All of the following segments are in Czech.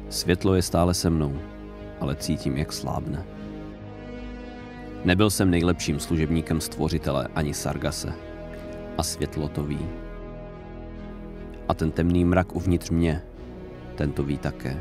Světlo je stále se mnou, ale cítím, jak slábne. Nebyl jsem nejlepším služebníkem stvořitele ani Sargase. A světlo to ví. A ten temný mrak uvnitř mě, ten to ví také.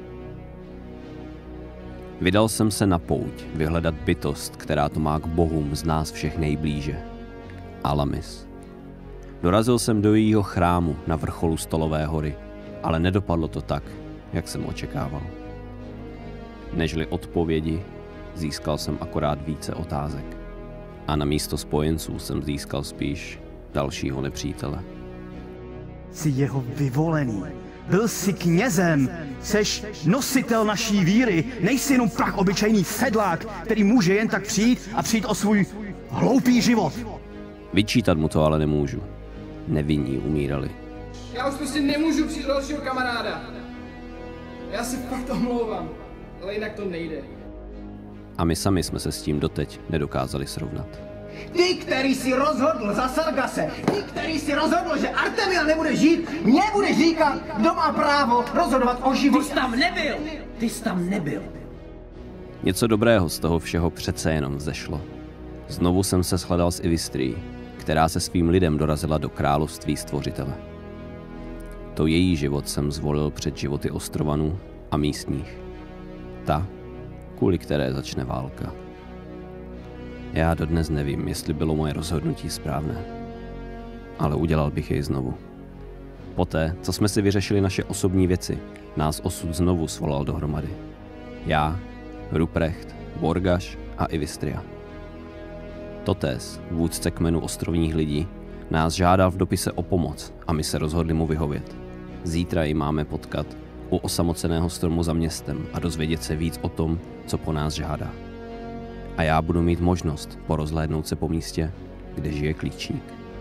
Vydal jsem se na pouť vyhledat bytost, která to má k bohům z nás všech nejblíže. Alamis. Dorazil jsem do jejího chrámu na vrcholu Stolové hory, ale nedopadlo to tak, jak jsem očekával. Nežli odpovědi, získal jsem akorát více otázek. A na místo spojenců jsem získal spíš dalšího nepřítele. Jsi jeho vyvolený. Byl jsi knězem. Seš nositel naší víry. Nejsi jenom tak obyčejný sedlák, který může jen tak přijít a přijít o svůj hloupý život. Vyčítat mu to ale nemůžu. Nevinní umírali. Já už prostě nemůžu přijít do dalšího kamaráda. Já se fakt omlouvám, ale jinak to nejde. A my sami jsme se s tím doteď nedokázali srovnat. Ty, který si rozhodl za Sargase, ty, který si rozhodl, že Artemil nebude žít, mě bude říkat, kdo má právo rozhodovat o životě. Ty jsi tam nebyl. Něco dobrého z toho všeho přece jenom vzešlo. Znovu jsem se shledal s Ivistrií, která se svým lidem dorazila do království stvořitele. To její život jsem zvolil před životy ostrovanů a místních. Ta, kvůli které začne válka. Já dodnes nevím, jestli bylo moje rozhodnutí správné, ale udělal bych jej znovu. Poté, co jsme si vyřešili naše osobní věci, nás osud znovu svolal dohromady. Já, Ruprecht, Borgaš a Ivistria. Totés, vůdce kmenu ostrovních lidí, nás žádal v dopise o pomoc a my se rozhodli mu vyhovět. Zítra ji máme potkat u osamoceného stromu za městem a dozvědět se víc o tom, co po nás žádá. A já budu mít možnost porozhlédnout se po místě, kde žije klíčník.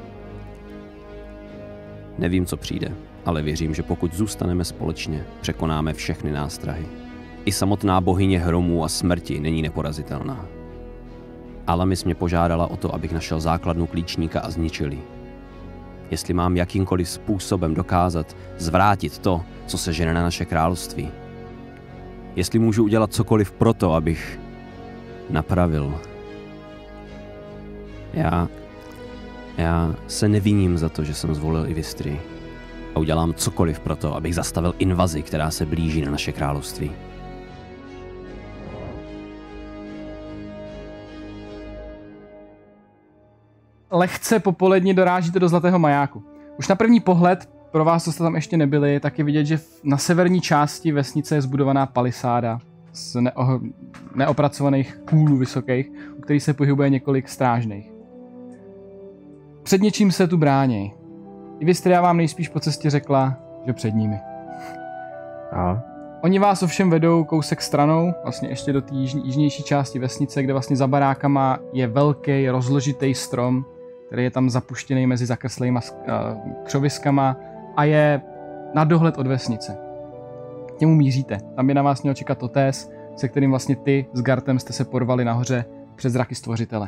Nevím, co přijde, ale věřím, že pokud zůstaneme společně, překonáme všechny nástrahy. I samotná bohyně hromů a smrti není neporazitelná. Alamis mě požádala o to, abych našel základnu klíčníka a zničil ji. Jestli mám jakýmkoliv způsobem dokázat zvrátit to, co se žene na naše království. Jestli můžu udělat cokoliv proto, abych napravil. Já se neviním za to, že jsem zvolil Ivistrii. A udělám cokoliv proto, abych zastavil invazi, která se blíží na naše království. Lehce popolední dorážíte do Zlatého majáku. Už na první pohled, pro vás, co jste tam ještě nebyli, tak je vidět, že na severní části vesnice je zbudovaná palisáda z neopracovaných kůlů vysokých, u kterých se pohybuje několik strážných. Před něčím se tu bráněj. Ivistria vám nejspíš po cestě řekla, že před nimi. Oni vás ovšem vedou kousek stranou, vlastně ještě do té jižnější části vesnice, kde vlastně za barákama je velký rozložitý strom, který je tam zapuštěný mezi zakrslejma křoviskama a je na dohled od vesnice. K němu míříte. Tam by na vás měl čekat Totés, se kterým vlastně ty s Gartem jste se porvali nahoře před zraky stvořitele.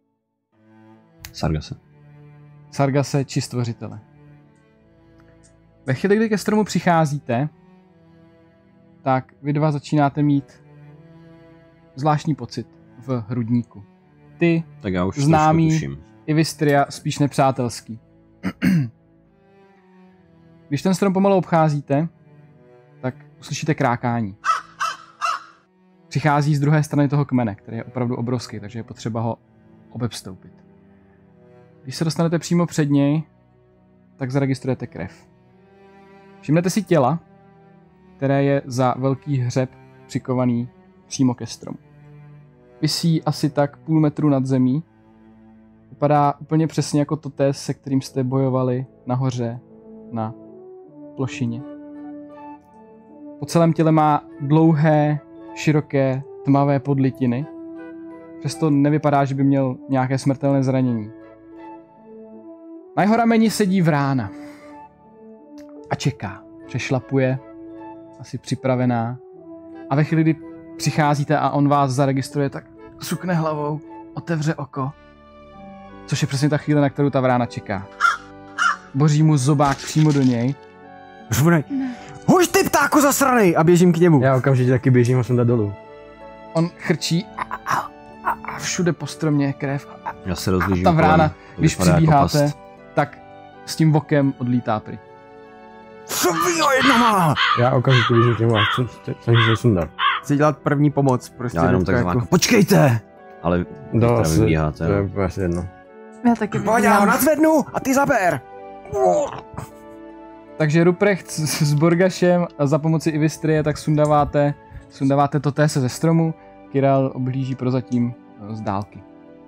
Sargase či stvořitele. Ve chvíli, kdy ke stromu přicházíte, tak vy dva začínáte mít zvláštní pocit v hrudníku. Ty, tak já už známý, Ivistria spíš nepřátelský. Když ten strom pomalu obcházíte, tak uslyšíte krákání. Přichází z druhé strany toho kmene, který je opravdu obrovský, takže je potřeba ho obepstoupit. Když se dostanete přímo před něj, tak zaregistrujete krev. Všimnete si těla, které je za velký hřeb přikovaný přímo ke stromu. Visí asi tak půl metru nad zemí. Vypadá úplně přesně jako Totés, se kterým jste bojovali nahoře na plošině. Po celém těle má dlouhé, široké, tmavé podlitiny. Přesto nevypadá, že by měl nějaké smrtelné zranění. Na jeho rameni sedí vrána. A čeká. Přešlapuje. Asi připravená. A ve chvíli, kdy přicházíte a on vás zaregistruje, tak sukne hlavou, otevře oko. Což je přesně ta chvíle, na kterou ta vrána čeká. Boří mu zobák přímo do něj. Huž ty ptáku! Ptáku zasranej! A běžím k němu. Já okamžitě taky běžím a jsem dolů. On chrčí a všude po stromě krev. Já se rozlížím Ta vrána, kolem, když vypadá jako přibíháte, past. tak s tím vokem odlítá pryč. Co vy ho jedna má? Já okamžitě běžím k němu a snažím se sundat. Chci dělat první pomoc, prostě. Já jenom hnedka tak počkejte! Ale No, teda asi, vybíháte. to je asi jedno. Já taky Pojď, já ho nadzvednu a ty zaber! Takže Ruprecht s Borgašem a za pomoci Ivistrie tak sundáváte Totése ze stromu. Kiral oblíží prozatím z dálky.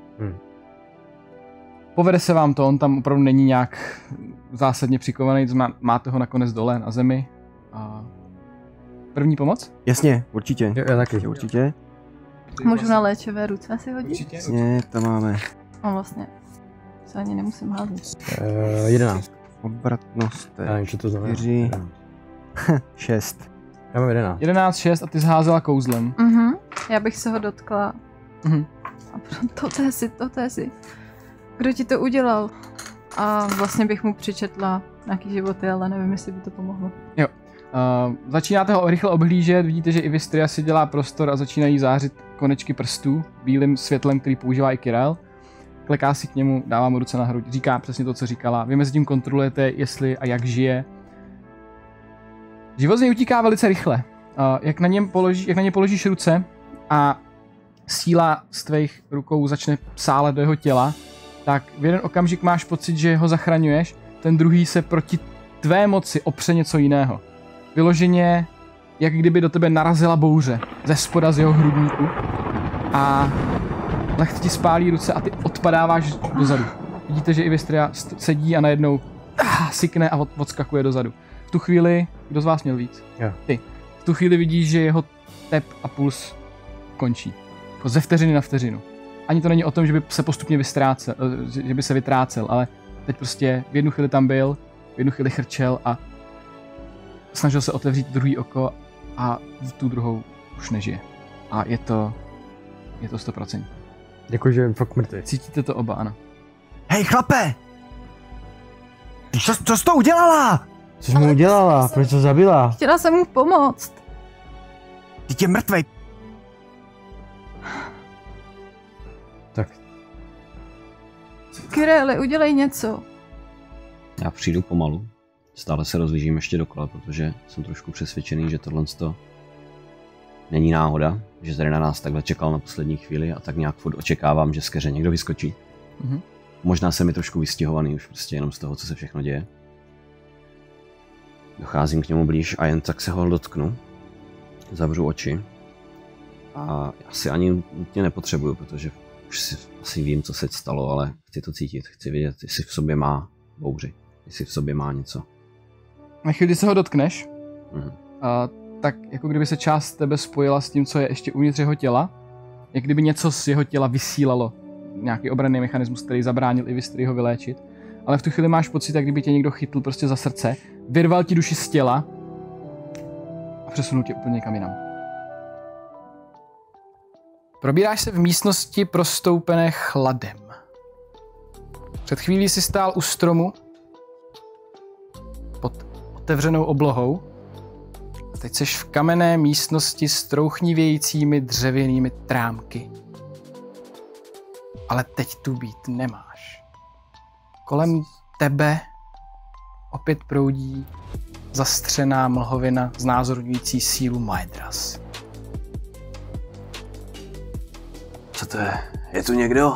Povede se vám to, on tam opravdu není nějak zásadně přikovaný, máte ho nakonec dole na zemi. A první pomoc? Jasně, určitě. Já taky. Určitě. Můžu na léčivé ruce si hodit? Určitě. Jasně, to máme. No vlastně. Se ani nemusím házet. 11. Obratnost, to Já je nevím, co to znamená. 4, 6. Já mám 11. 11, 6 a ty zházela kouzlem. Já bych se ho dotkla. A Totési. Kdo ti to udělal? A vlastně bych mu přičetla nějaký životy, ale nevím, jestli by to pomohlo. Jo. Začínáte ho rychle obhlížet, vidíte, že Ivistria si dělá prostor a začínají zářit konečky prstů bílým světlem, který používá i Kiral. Kleká si k němu, dává mu ruce na hruď, říká přesně to, co říkala. Vy mezi tím kontrolujete, jestli a jak žije. Život z něj utíká velice rychle. Jak na ně položíš ruce a síla z tvých rukou začne sálet do jeho těla, tak v jeden okamžik máš pocit, že ho zachraňuješ, ten druhý se proti tvé moci opře něco jiného. Vyloženě, jak kdyby do tebe narazila bouře ze spoda z jeho hrudníku a lehce ti spálí ruce a ty odpadáváš dozadu. Vidíte, že Ivistria sedí a najednou sykne a odskakuje dozadu. V tu chvíli, kdo z vás měl víc? Já. Ty. V tu chvíli vidíš, že jeho tep a puls končí. Jako ze vteřiny na vteřinu. Ani to není o tom, že by se postupně vytrácel, ale teď prostě v jednu chvíli tam byl, v jednu chvíli chrčel a snažil se otevřít druhý oko a v tu druhou už nežije. A je to 100%. Děkuji, že je fakt mrtvý. Cítíte to oba, ano. Hej, chlape! Co jsi to udělala? Co jsi mu udělala? Proč to zabila? Chtěla jsem mu pomoct. Ty je mrtvej. Tak. Kirele, udělej něco. Já přijdu pomalu. Stále se rozlížím ještě dokola, protože jsem trošku přesvědčený, že tohle není náhoda, že tady na nás takhle čekal na poslední chvíli a tak nějak furt očekávám, že z keře někdo vyskočí. Možná jsem mi trošku vystihovaný už prostě jenom z toho, co se všechno děje. Docházím k němu blíž a jen tak se ho dotknu. Zavřu oči. A asi ani nutně nepotřebuju, protože už si asi vím, co se stalo, ale chci to cítit. Chci vědět, jestli v sobě má bouři. Jestli v sobě má něco. Na chvíli, kdy se ho dotkneš, tak jako kdyby se část tebe spojila s tím, co je ještě uvnitř jeho těla. Jak kdyby něco z jeho těla vysílalo. Nějaký obranný mechanismus, který zabránil Ivistrii ho vyléčit. Ale v tu chvíli máš pocit, jak kdyby tě někdo chytl prostě za srdce, vyrval ti duši z těla a přesunul tě úplně někam jinam. Probíráš se v místnosti prostoupené chladem. Před chvílí si stál u stromu pod otevřenou oblohou. Teď seš v kamenné místnosti s trouchnivějícími dřevěnými trámky. Ale teď tu být nemáš. Kolem tebe opět proudí zastřená mlhovina znázorňující sílu Maedras. Co to je? Je tu někdo?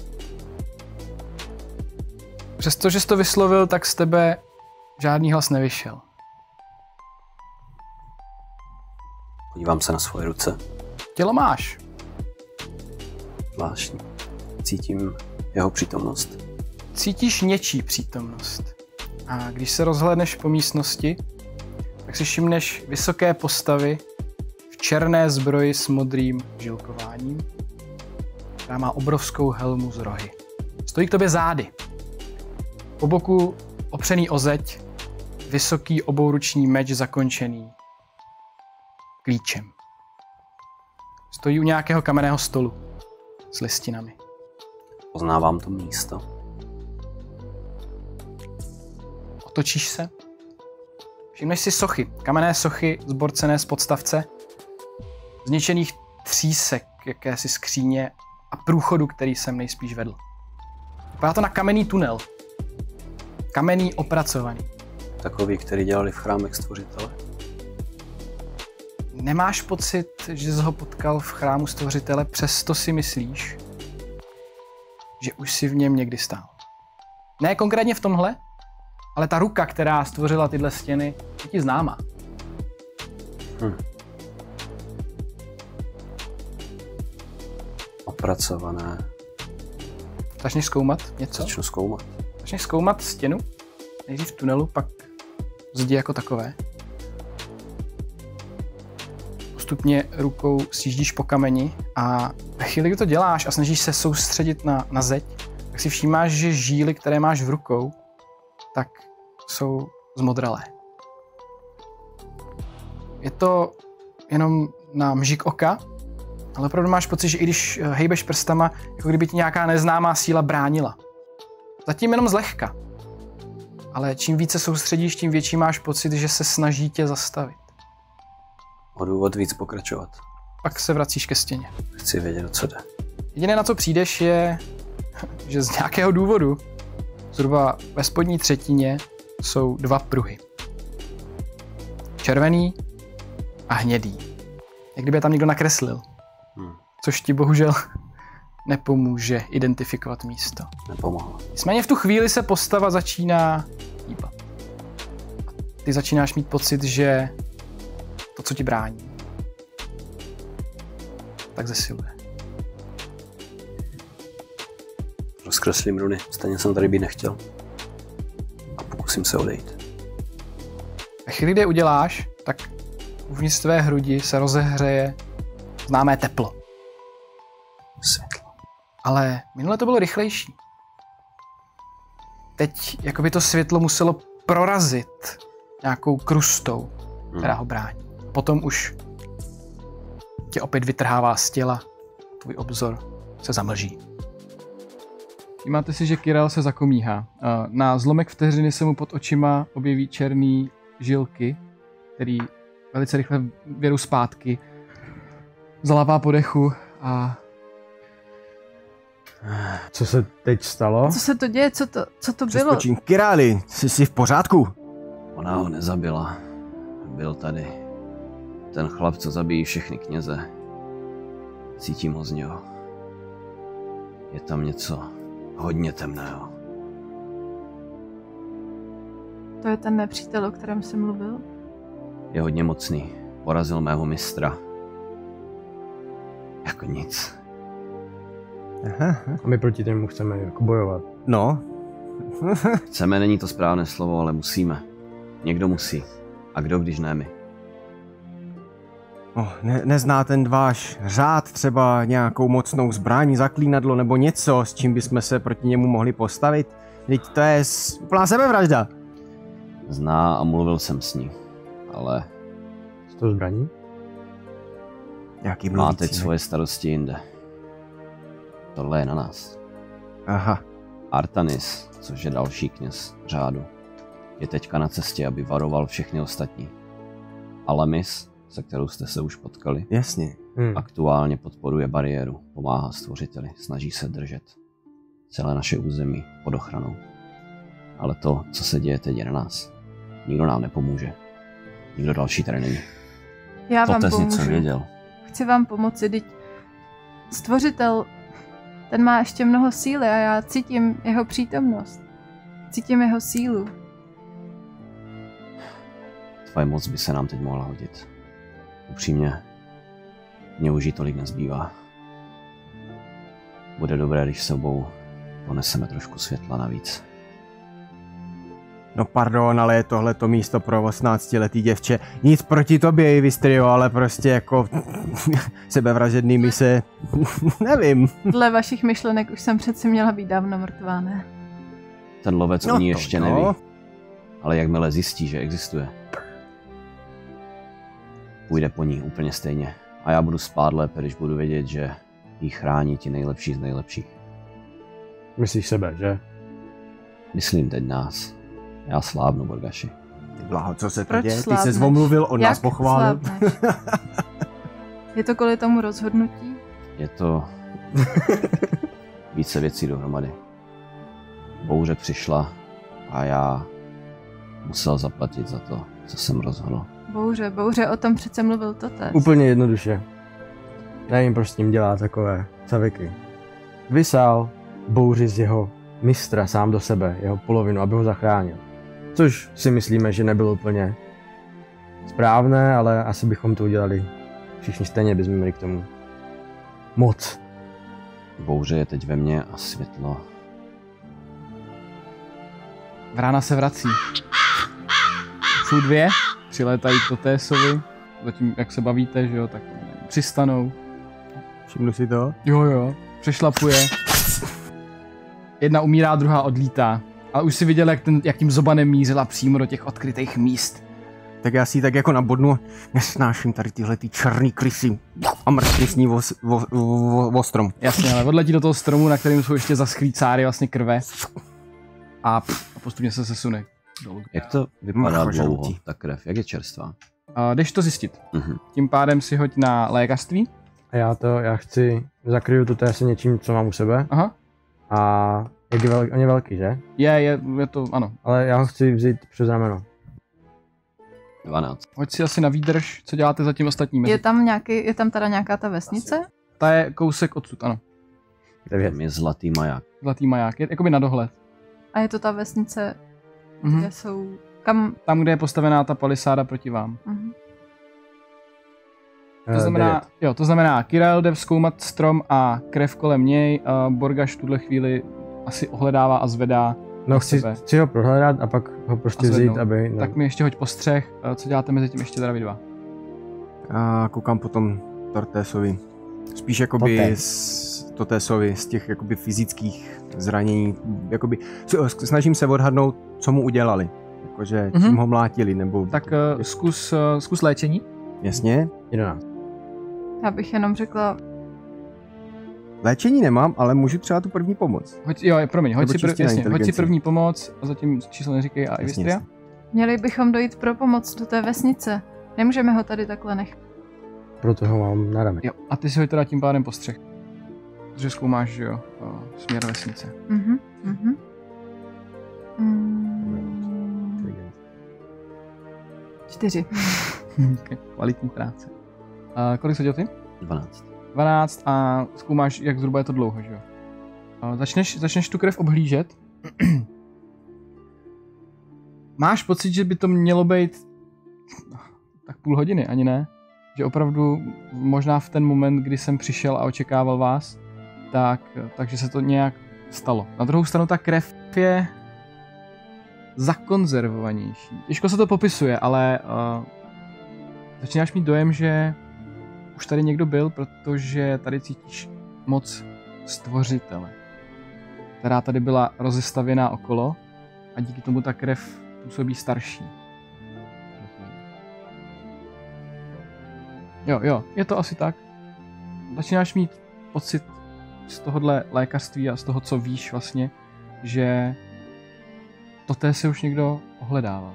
Přestože jsi to vyslovil, tak z tebe žádný hlas nevyšel. Podívám se na svoje ruce. Tělo máš. Zvláštní. Cítím jeho přítomnost. Cítíš něčí přítomnost. A když se rozhlédneš po místnosti, tak si všimneš vysoké postavy v černé zbroji s modrým žilkováním, která má obrovskou helmu z rohy. Stojí k tobě zády. Po boku opřený o zeď, vysoký obouruční meč zakončený klíčem. Stojí u nějakého kamenného stolu s listinami. Poznávám to místo. Otočíš se, Všimneš si sochy, kamenné sochy zborcené z podstavce, zničených třísek, jakési skříně a průchodu, který sem nejspíš vedl. Vypadá to na kamenný tunel. Kamenný opracovaný. Takový, který dělali v chrámech Stvořitele. Nemáš pocit, že jsi ho potkal v chrámu Stvořitele, přesto si myslíš, že už si v něm někdy stál. Ne konkrétně v tomhle, ale ta ruka, která stvořila tyhle stěny, je ti známá. Opracované. Začneš zkoumat něco? Začnu zkoumat. Začneš zkoumat stěnu, nejdřív tunelu, pak zdi jako takové. Postupně rukou sjíždíš po kameni a ve chvíli, kdy to děláš a snažíš se soustředit na zeď, tak si všímáš, že žíly, které máš v rukou, tak jsou zmodralé. Je to jenom na mžik oka, ale opravdu máš pocit, že i když hejbeš prstama, jako kdyby ti nějaká neznámá síla bránila. Zatím jenom zlehka. Ale čím více soustředíš, tím větší máš pocit, že se snaží tě zastavit. O důvod víc pokračovat. Pak se vracíš ke stěně. Chci vědět, o co jde. Jediné, na co přijdeš, je, že z nějakého důvodu zhruba ve spodní třetině jsou dva pruhy. Červený a hnědý. Jak kdyby je tam někdo nakreslil. Což ti bohužel nepomůže identifikovat místo. Nepomohlo. Nicméně v tu chvíli se postava začíná hýbat. Ty začínáš mít pocit, že to, co ti brání, tak zesiluje. Rozkreslím runy, stejně jsem tady být nechtěl. A pokusím se odejít. Ve chvíli, kdy je uděláš, tak uvnitř tvé hrudi se rozehřeje známé teplo. Světlo. Ale minule to bylo rychlejší. Teď jakoby to světlo muselo prorazit nějakou krustou, která ho brání. Potom už tě opět vytrhává z těla, tvůj obzor se zamlží. Vnímáte si, že Kiral se zakomíhá. Na zlomek vteřiny se mu pod očima objeví černý žilky, který velice rychle vědou zpátky. Zalápá po dechu a... Co se teď stalo? Co se to děje? Co to bylo? Přeskočím. Kirali, jsi v pořádku? Ona ho nezabila. Byl tady. Ten chlap, co zabíjí všechny kněze. Cítím ho z něho. Je tam něco hodně temného. To je ten nepřítel, o kterém jsi mluvil? Je hodně mocný. Porazil mého mistra. Jako nic. Aha. A my proti němu chceme jako bojovat. No. Chceme, není to správné slovo, ale musíme. Někdo musí. A kdo, když ne my? Nezná ten váš řád třeba nějakou mocnou zbraň, zaklínadlo nebo něco, s čím bychom se proti němu mohli postavit? Teď to je úplná sebevražda. Zná a mluvil jsem s ní. Ale... S tou zbraní? Jaký má teď svoje starosti jinde. Tohle je na nás. Aha. Artanis, což je další kněz řádu, je teďka na cestě, aby varoval všechny ostatní. Alamis, se kterou jste se už potkali, jasně. Aktuálně podporuje bariéru, pomáhá stvořiteli, snaží se držet celé naše území pod ochranou. Ale to, co se děje teď, je na nás. Nikdo nám nepomůže. Nikdo další tady není. Já vám Totez pomůžu. něco věděl. Chci vám pomoci, teď stvořitel, ten má ještě mnoho síly a já cítím jeho přítomnost. Cítím jeho sílu. Tvoje moc by se nám teď mohla hodit. Upřímně, mě už jí tolik nezbývá. Bude dobré, když sebou poneseme trošku světla navíc. No pardon, ale je tohleto místo pro 18letý děvče. Nic proti tobě, Ivistrio, ale prostě jako sebevražedný mise, nevím. Dle vašich myšlenek už jsem přeci měla být dávno mrtvá, ne? Ten lovec o ní ještě no. neví. Ale jakmile zjistí, že existuje, půjde po ní úplně stejně. A já budu spát lépe, když budu vědět, že jí chrání ti nejlepší z nejlepších. Myslíš sebe, že? Myslím teď nás. Já slábnu, Borgaši. Blaho, co se to Proč děje? Ty slábneš? se omluvil, on Jak nás pochválil. slábneš? Je to kvůli tomu rozhodnutí? Je to více věcí dohromady. Bouře přišla a já musel zaplatit za to, co jsem rozhodl. Bouře, o tom přece mluvil Totes. Úplně jednoduše. Nevím, proč s ním dělá takové caviky. Vysál bouři z jeho mistra sám do sebe, jeho polovinu, aby ho zachránil. Což si myslíme, že nebylo úplně správné, ale asi bychom to udělali všichni stejně, bychom měli k tomu moc. Bouře je teď ve mně a světlo. Vrána se vrací. Jsou dvě, přilétají k Totesovi. Zatím, jak se bavíte, že jo, tak přistanou. Všimnu si to? Jo, přešlapuje. Jedna umírá, druhá odlítá. Ale už si viděl, jak tím zobanem mířila přímo do těch odkrytých míst. Tak já si tak jako nabodnu, nesnáším tady tyhle ty černý krysy a mrtvý ostrom. Jasně, ale odletí do toho stromu, na kterém jsou ještě zaschlý cáry vlastně krve. A postupně se sesune dolů. Jak to vypadá dlouho, ta krev? Jak je čerstvá? Jdeš to zjistit. Tím pádem si hoď na lékařství. A já chci, zakryju to asi něčím, co mám u sebe. Aha. A on je velký, že? Je to, ano. Ale já ho chci vzít přes rameno. 12. Hoď si asi na výdrž, co děláte za tím ostatním. Je tam teda nějaká ta vesnice? Ta je kousek odsud, ano. 9. Tam je zlatý maják. Zlatý maják, je jakoby na dohled. A je to ta vesnice, kde jsou... Tam, kde je postavená ta palisáda proti vám. To znamená, Kirael jde vzkoumat strom a krev kolem něj, Borgaš v tuhle chvíli asi ohledává a zvedá. No chci ho prohledat a pak ho prostě vzít, aby... No. Tak mi ještě hoď postřeh, co děláte mezi tím ještě teda vy dva? A koukám potom Totesovi. Spíš jakoby Totesovi z těch jakoby fyzických zranění, jakoby snažím se odhadnout, co mu udělali. Jakože čím ho mlátili, nebo... Tak zkus léčení. Jasně. 11. Já bych jenom řekla... Léčení nemám, ale můžu třeba tu první pomoc. Hoď si první pomoc a zatím číslo neříkej a Ivistria. Měli bychom dojít pro pomoc do té vesnice. Nemůžeme ho tady takhle nechat. Proto ho mám na rame. Jo, a ty si ho teda tím pádem postřeh. Protože zkoumáš, že jo, směr vesnice. 4. Kvalitní práce. Kolik jsi hodil ty? 12. 12 a zkoumáš, jak zhruba je to dlouho, že jo? Začneš tu krev obhlížet. Máš pocit, že by to mělo být tak půl hodiny, ani ne? Že opravdu možná v ten moment, kdy jsem přišel a očekával vás, takže se to nějak stalo. Na druhou stranu ta krev je zakonzervovanější. Těžko se to popisuje, ale začínáš mít dojem, že už tady někdo byl, protože tady cítíš moc stvořitele, která tady byla rozestavěná okolo a díky tomu ta krev působí starší. Jo, je to asi tak. Začínáš mít pocit z tohohle lékařství a z toho, co víš vlastně, že toté se už někdo ohledával.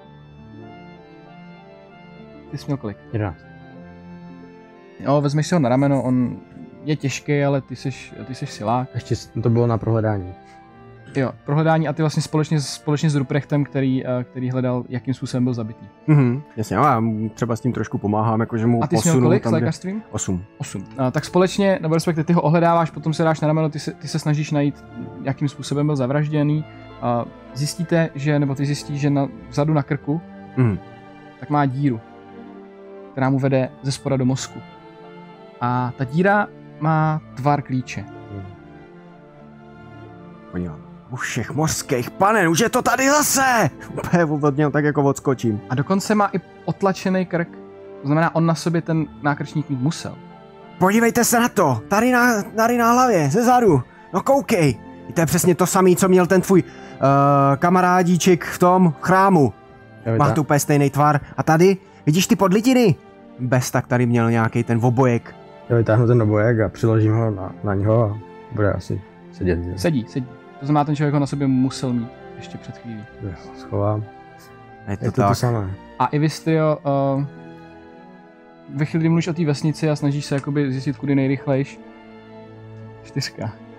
Ty jsi měl kolik? 11. Jo, vezmeš si ho na rameno, on je těžký, ale ty jsi silák. Ještě to bylo na prohledání. Jo, prohledání a ty vlastně společně s Ruprechtem, který hledal, jakým způsobem byl zabitý. Jasně, já třeba s tím trošku pomáhám, jakože mu posunu. A ty jsi měl kolik s lékařstvím? 8. Tak společně, nebo respektive ty ho ohledáváš, potom se dáš na rameno, ty se snažíš najít, jakým způsobem byl zavražděný. Zjistíte, nebo ty zjistíš, že vzadu na krku tak má díru, která mu vede ze spoda do mozku. A ta díra má tvar klíče. Podívám. U všech mořských panen, už je to tady zase! Úplně od něho tak jako odskočím. A dokonce má i otlačený krk. To znamená, on na sobě ten nákrčník mít musel. Podívejte se na to! Tady na hlavě, ze zadu. No koukej! To je přesně to samý, co měl ten tvůj kamarádíček v tom chrámu. Má tu úplně stejný tvar. A tady, vidíš ty podlitiny? Bez tak tady měl nějaký ten obojek. Já vytáhnu ten obojek a přiložím ho na něho a bude asi sedět. Sedí. To znamená, ten člověk ho na sobě musel mít ještě před chvílí. Schovám. Je to Je to tak. to samé. A Ivistrio, ve chvíli, kdy mluvíš o té vesnici a snažíš se jakoby zjistit, kudy nejrychlejš. 4.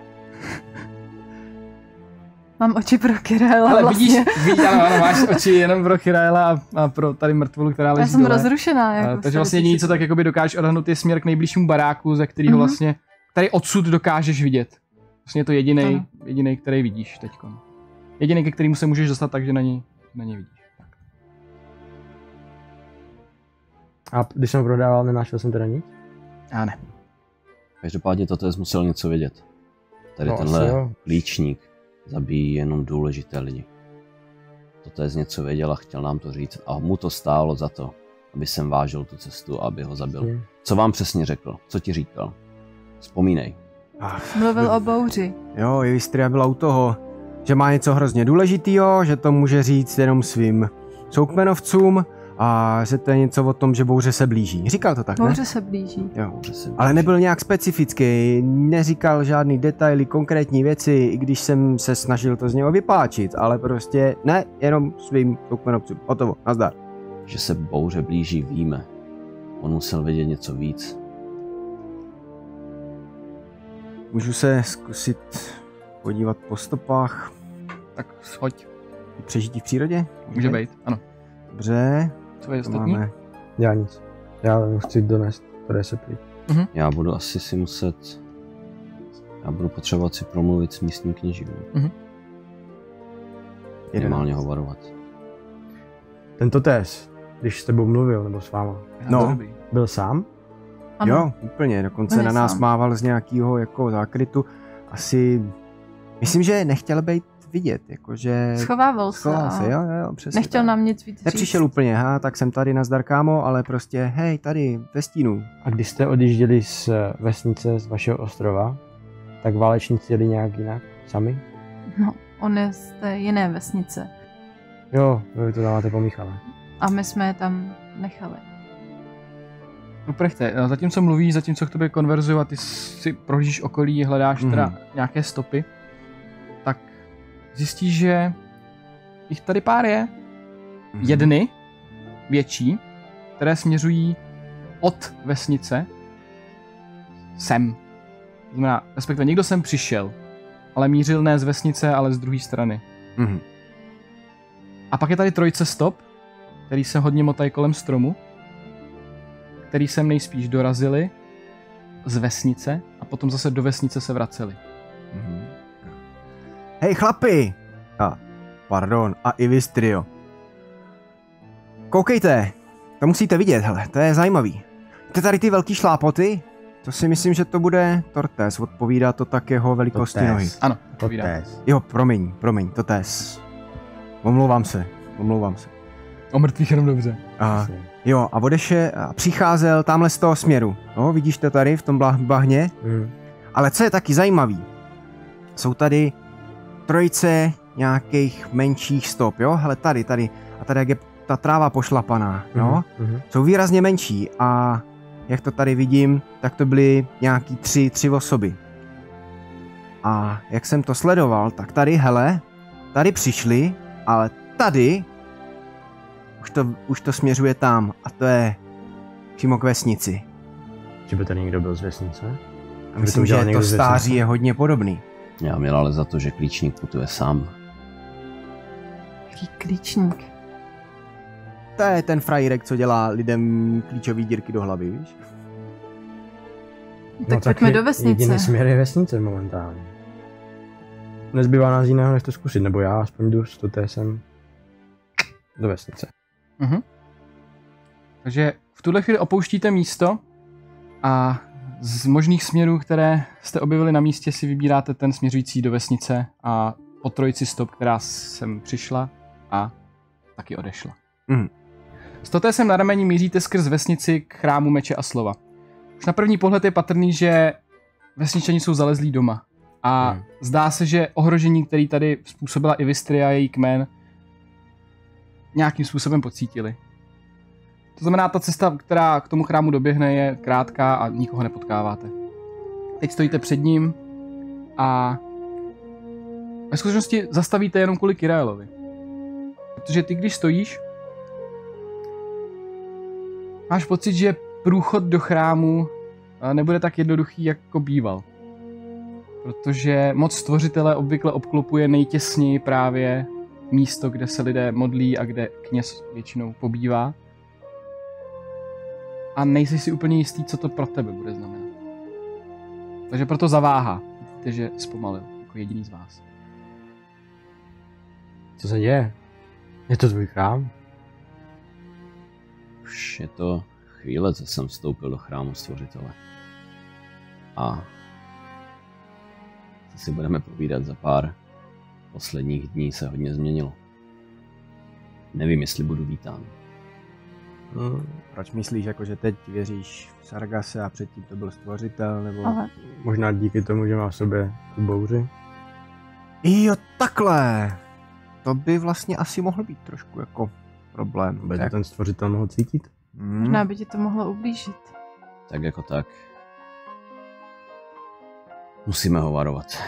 Mám oči pro Kyraela Ale vlastně. vidíš, ano, máš oči jenom pro Kyraela a pro tady mrtvolu, která leží Já jsem dole. rozrušená. Jako Takže vlastně jediný, co tak jakoby dokážeš odhadnout, je směr k nejbližšímu baráku, ze kterého vlastně, tady odsud dokážeš vidět. Vlastně je to jediný, který vidíš teďko. Jediný, ke kterému se můžeš dostat tak, že na něj vidíš. A když jsem ho prodával, nenašel jsem teda nic? Já ne. Každopádně Totéz musel něco vědět. Tady No, asi tenhle jo. líčník zabíjí jenom důležité lidi. Totéz něco věděl a chtěl nám to říct a mu to stálo za to, aby sem vážil tu cestu a aby ho zabil. Co vám přesně řekl? Co ti říkal? Vzpomínej. Mluvil o bouři. Jo, Ivistria byla u toho, že má něco hrozně důležitýho, že to může říct jenom svým soukmenovcům a že to je něco o tom, že bouře se blíží. Říkal to tak, ne? Bouře se blíží. Jo. Ale nebyl nějak specifický, neříkal žádný detaily, konkrétní věci, i když jsem se snažil to z něho vypáčit, ale prostě ne, jenom svým soukmenovcům. Hotovo, nazdar. Že se bouře blíží, víme. On musel vědět něco víc. Můžu se zkusit podívat po stopách. Tak shoď. Přežití v přírodě? Může být, ano. Dobře. Co je To ostatní? máme. Já nic. Já chci donést, které se prý. Já budu asi si muset... Já budu potřebovat si promluvit s místním kněžím. Minimálně ho varovat. Tento Totéz, když s tebou mluvil, nebo s váma, No, byl sám? Ano. jo, úplně. Dokonce Byl na nás sám. mával z nějakého jako zákrytu. Asi... Myslím, že nechtěl být vidět, jakože... Schovával se. Schoval a se, jo, přesně. Nechtěl tak. nám nic víc říct. Nepřišel úplně, tak jsem tady, nazdar kámo, ale prostě, hej, tady, ve stínu. A když jste odjížděli z vesnice, z vašeho ostrova, tak válečníci jeli nějak jinak? Sami? No, on je z té jiné vesnice. Jo, vy to dáváte pomíchala. A my jsme je tam nechali. Ruprechte, zatímco mluvíš, zatímco k tobě konverzuju a ty si prohlížíš okolí, hledáš teda nějaké stopy, tak zjistíš, že jich tady pár je. Jedny, větší, které směřují od vesnice sem. To znamená, respektive někdo sem přišel, ale mířil ne z vesnice, ale z druhé strany. A pak je tady trojce stop, který se hodně motají kolem stromu, který sem nejspíš dorazili z vesnice a potom zase do vesnice se vraceli. Hej chlapi! Pardon, a Ivistrio. Koukejte, to musíte vidět, hele, to je zajímavý. Ty tady ty velký šlápoty? To si myslím, že to bude Totéz, odpovídá to tak jeho velikosti Totéz. nohy. Ano, odpovídá. Jo, promiň, Totéz. Omlouvám se. O mrtvých jenom dobře. Jo, a odeše a přicházel tamhle z toho směru. No, vidíš to tady v tom bahně? Ale co je taky zajímavý, jsou tady trojice nějakých menších stop, jo? Hele, tady. A tady jak je ta tráva pošlapaná, no? Jsou výrazně menší a jak to tady vidím, tak to byly nějaký tři osoby. A jak jsem to sledoval, tak tady, hele, tady přišli, ale tady už to směřuje tam a to je přímo k vesnici. Že by tady někdo byl z vesnice? A myslím, že to stáří je hodně podobný. Já měl ale za to, že klíčník putuje sám. Jaký klíčník? To je ten frajírek, co dělá lidem klíčové dírky do hlavy, víš? Tak pojďme do vesnice. Jediný směr je vesnice momentálně. Nezbývá nás jiného, než to zkusit, nebo já aspoň jdu s Totézem do vesnice. Takže v tuhle chvíli opouštíte místo a z možných směrů, které jste objevili na místě, si vybíráte ten směřující do vesnice a po trojici stop, která sem přišla a taky odešla. S Totézem na rameni míříte skrz vesnici k chrámu meče a slova. Už na první pohled je patrný, že vesničani jsou zalezlí doma. A zdá se, že ohrožení, který tady způsobila Ivistria a její kmen, nějakým způsobem pocítili. To znamená, ta cesta, která k tomu chrámu doběhne, je krátká a nikoho nepotkáváte. Teď stojíte před ním a ve skutečnosti zastavíte jenom kvůli Kyraelovi. Protože ty, když stojíš, máš pocit, že průchod do chrámu nebude tak jednoduchý, jako býval. Protože moc stvořitele obvykle obklopuje nejtěsněji právě místo, kde se lidé modlí a kde kněz většinou pobývá. A nejsi si úplně jistý, co to pro tebe bude znamenat. Takže proto zaváhá. Vidíte, že zpomalil, jako jediný z vás. Co se děje? Je to tvůj chrám? Už je to chvíle, co jsem vstoupil do chrámu stvořitele. A co si budeme povídat, za pár posledních dní se hodně změnilo. Nevím, jestli budu vítán. Proč myslíš, jako, že teď věříš v Sargase a předtím to byl stvořitel, nebo... Ale Možná díky tomu, že má v sobě tu bouři? Jo, takhle. To by vlastně asi mohl být trošku jako problém. By to ten stvořitel mohl cítit? možná by ti to mohlo ublížit. Tak jako tak. Musíme ho varovat.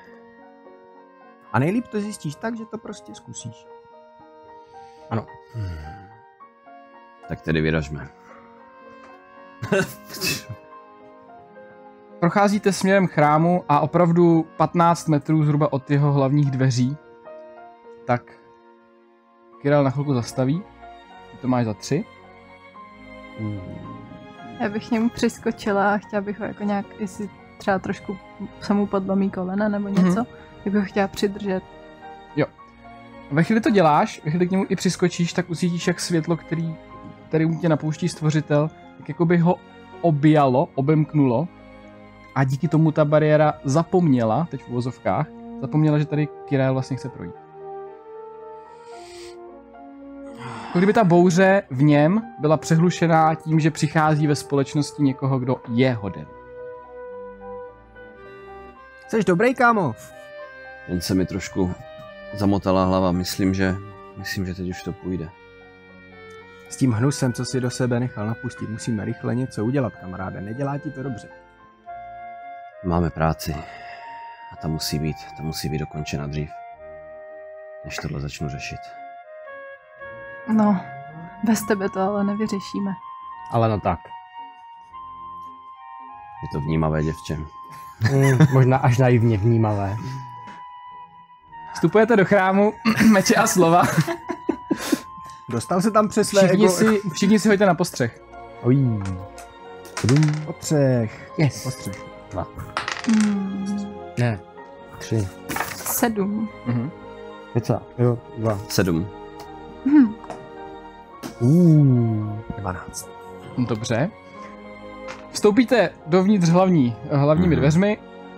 A nejlíp to zjistíš tak, že to prostě zkusíš. Ano. Tak tedy vyražme. Procházíte směrem chrámu a opravdu 15 metrů zhruba od jeho hlavních dveří, tak Kyral na chvilku zastaví. Ty to máš za 3. Já bych k němu přiskočila a chtěla bych ho jako nějak, jestli třeba trošku se mu podlomí kolena nebo něco, tak bych ho chtěla přidržet. Jo. Ve chvíli to děláš, ve chvíli k němu i přiskočíš, tak usítíš, jak světlo, který tě napouští stvořitel, tak jako by ho objalo, obemknulo a díky tomu ta bariéra zapomněla, teď v uvozovkách, zapomněla, že tady Kyrael vlastně chce projít. Jako kdyby ta bouře v něm byla přehlušená tím, že přichází ve společnosti někoho, kdo je hoden. Jsi dobrý, kámo. Jen se mi trošku zamotala hlava. Myslím, že teď už to půjde. S tím hnusem, co si do sebe nechal napustit, musíme rychle něco udělat, kamaráde. Nedělá ti to dobře. Máme práci. A ta musí být dokončena dřív, než tohle začnu řešit. No, bez tebe to ale nevyřešíme. Ale no tak. Je to vnímavé děvče. Možná až naivně vnímavé. Vstupujete do chrámu, meče a slova. Dostal se tam přes své ego. Všichni si hoďte na postřeh. Ojí. 7. Postřeh. Yes. Postřeh. 2. Ne. 3. 7. Keca. Jo, 2. 7. 12. Dobře. Vstoupíte dovnitř hlavními dveřmi.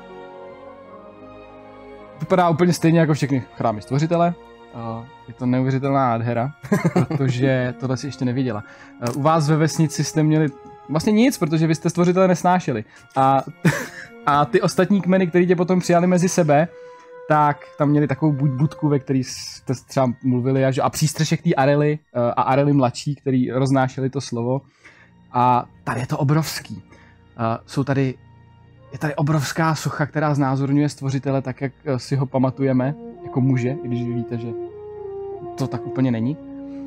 Vypadá úplně stejně jako všechny chrámy stvořitele. Je to neuvěřitelná nádhera, protože tohle si ještě neviděla. U vás ve vesnici jste měli vlastně nic, protože vy jste stvořitele nesnášeli. A ty ostatní kmeny, které tě potom přijali mezi sebe, tak tam měli takovou budku, ve které jste třeba mluvili, a přístřešek té Arely a Arely mladší, který roznášeli to slovo. A tady je to obrovský. Je tady obrovská socha, která znázorňuje stvořitele tak, jak si ho pamatujeme, jako muže, i když vy víte, že to tak úplně není.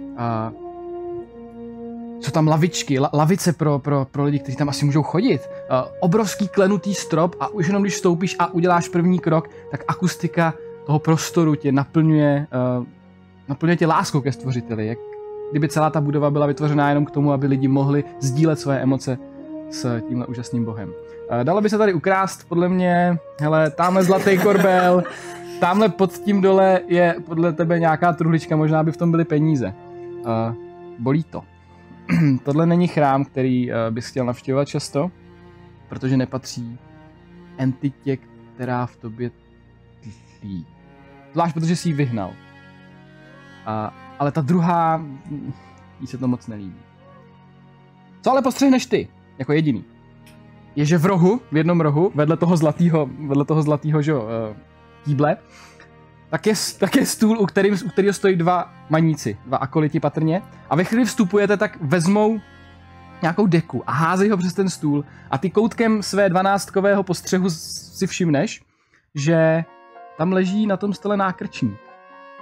Jsou tam lavičky, lavice pro lidi, kteří tam asi můžou chodit. Obrovský klenutý strop a už jenom když vstoupíš a uděláš první krok, tak akustika toho prostoru tě naplňuje tě láskou ke stvořiteli. Jak kdyby celá ta budova byla vytvořená jenom k tomu, aby lidi mohli sdílet svoje emoce s tímhle úžasným bohem. Dalo by se tady ukrást, podle mě, hele, tamhle zlatý korbel, tamhle pod tím dole je podle tebe nějaká truhlička, možná by v tom byly peníze. Bolí to. Tohle není chrám, který bys chtěl navštěvovat často, protože nepatří entitě, která v tobě tlí. Zvlášť, protože jsi ji vyhnal. Ale ta druhá, jí se to moc nelíbí. Co ale postřehneš ty, jako jediný? Je, že v jednom rohu, vedle toho zlatýho kýble, tak je stůl, u kterého stojí 2 maníci, 2 akoliti patrně. A ve chvíli vstupujete, tak vezmou nějakou deku a házejí ho přes ten stůl. A ty koutkem své 12kového postřehu si všimneš, že tam leží na tom stole nákrčník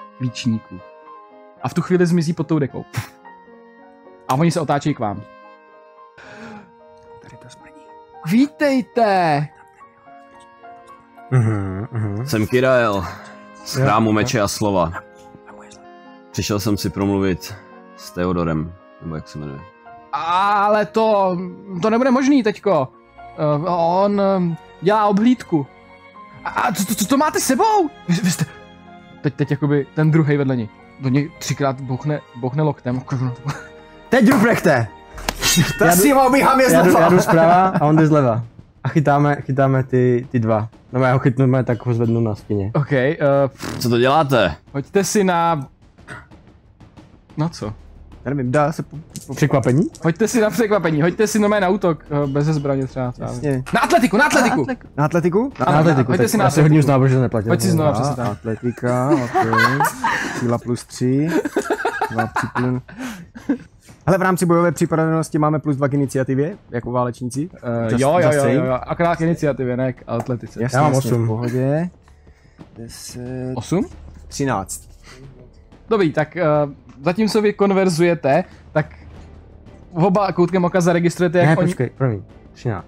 klíčníků. A v tu chvíli zmizí pod tou dekou. A oni se otáčejí k vám. Vítejte! Jsem Kyrael, z chrámu meče a slova. Přišel jsem si promluvit s Theodorem, nebo jak se jmenuje. Ale to nebude možný teďko. On dělá obhlídku. A co to máte sebou? Vy jste... Teď jakoby ten druhej vedle něj. Do něj 3krát bouchne loktem. Teď Ruprechte! Ta si ho obíhám je zleva. Já jdu zprava a on jde zleva. A chytáme ty dva. No já ho chytnu, tak ho zvednu na stěně. OK. Co to děláte? Hoďte si na... No co? Já nevím, dá se Překvapení? Hoďte si na překvapení, hoďte si na útok, bez zbraně třeba. Jasně. Na atletiku! Na atletiku? Na atletiku, Hoďte si na já se hodně znám, že neplatím. Hoď si znova, přesně tak. Atletika, ok. Síla +3. 2 připlň. Hele, v rámci bojové připravenosti máme +2 k iniciativě, jako válečníci. Jo, akorát k iniciativě, ne k atletice. Jasně, Já mám jasně, 8. v pohodě. 10, 8? 13. Dobrý, tak zatímco vy konverzujete, tak oba koutkem oka zaregistrujete, jak Ne, oni... počkej, promiň. 13.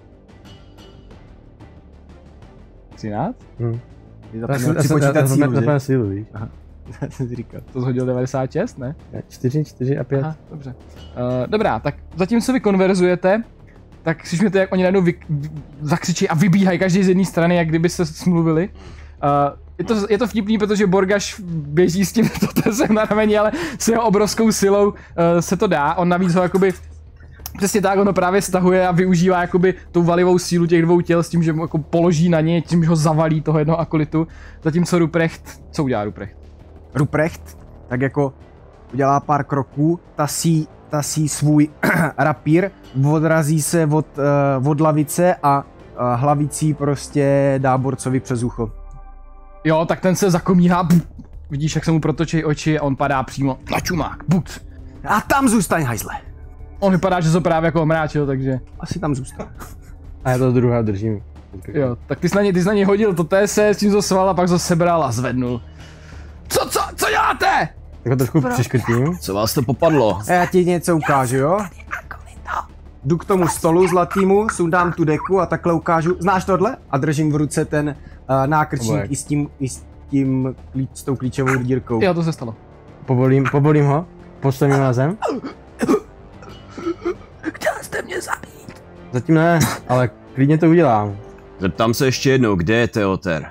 13? Připočítat sílu, že? Zapomněl sílu, víš. Já jsem si říkal. To zhodil 96, ne? 4 a 5. Aha, dobře. Dobrá, tak zatímco vy konverzujete, tak slyšíte, jak oni najednou zakřičí a vybíhají každý z jedné strany, jak kdyby se smluvili. Je to vtipný, protože Borgaš běží s tím totesem na rameni, ale s jeho obrovskou silou se to dá. On navíc ho jakoby přesně tak, ono právě stahuje a využívá jakoby tou valivou sílu těch dvou těl s tím, že mu jako položí na něj, tím, že ho zavalí toho jednoho akolitu. Zatímco Ruprecht, co udělá Ruprecht? Ruprecht tak jako udělá pár kroků, tasí svůj rapír, odrazí se od lavice a hlavicí prostě dá borcovi přes ucho. Jo, tak ten se zakomíhá, vidíš, jak se mu protočí oči a on padá přímo na čumák, buc. A tam zůstaň, hajzle. On vypadá, že se právě jako omráčil, takže... Asi tam zůstaň. A já to druhá držím. Jo, tak ty jsi na něj hodil to TS, s tím zosval a pak to sebral a zvednul. Co děláte? Tak ho trošku přeškrtím. Co vás to popadlo? Já ti něco ukážu, jo? Jdu k tomu stolu zlatýmu, sundám tu deku a takhle ukážu. Znáš tohle? A držím v ruce ten nákrčník i s tou klíčovou dírkou. Jo, to se stalo. Povolím ho, postavím ho na zem. Chtěl jste mě zabít. Zatím ne, ale klidně to udělám. Zeptám se ještě jednou, kde je Theoter?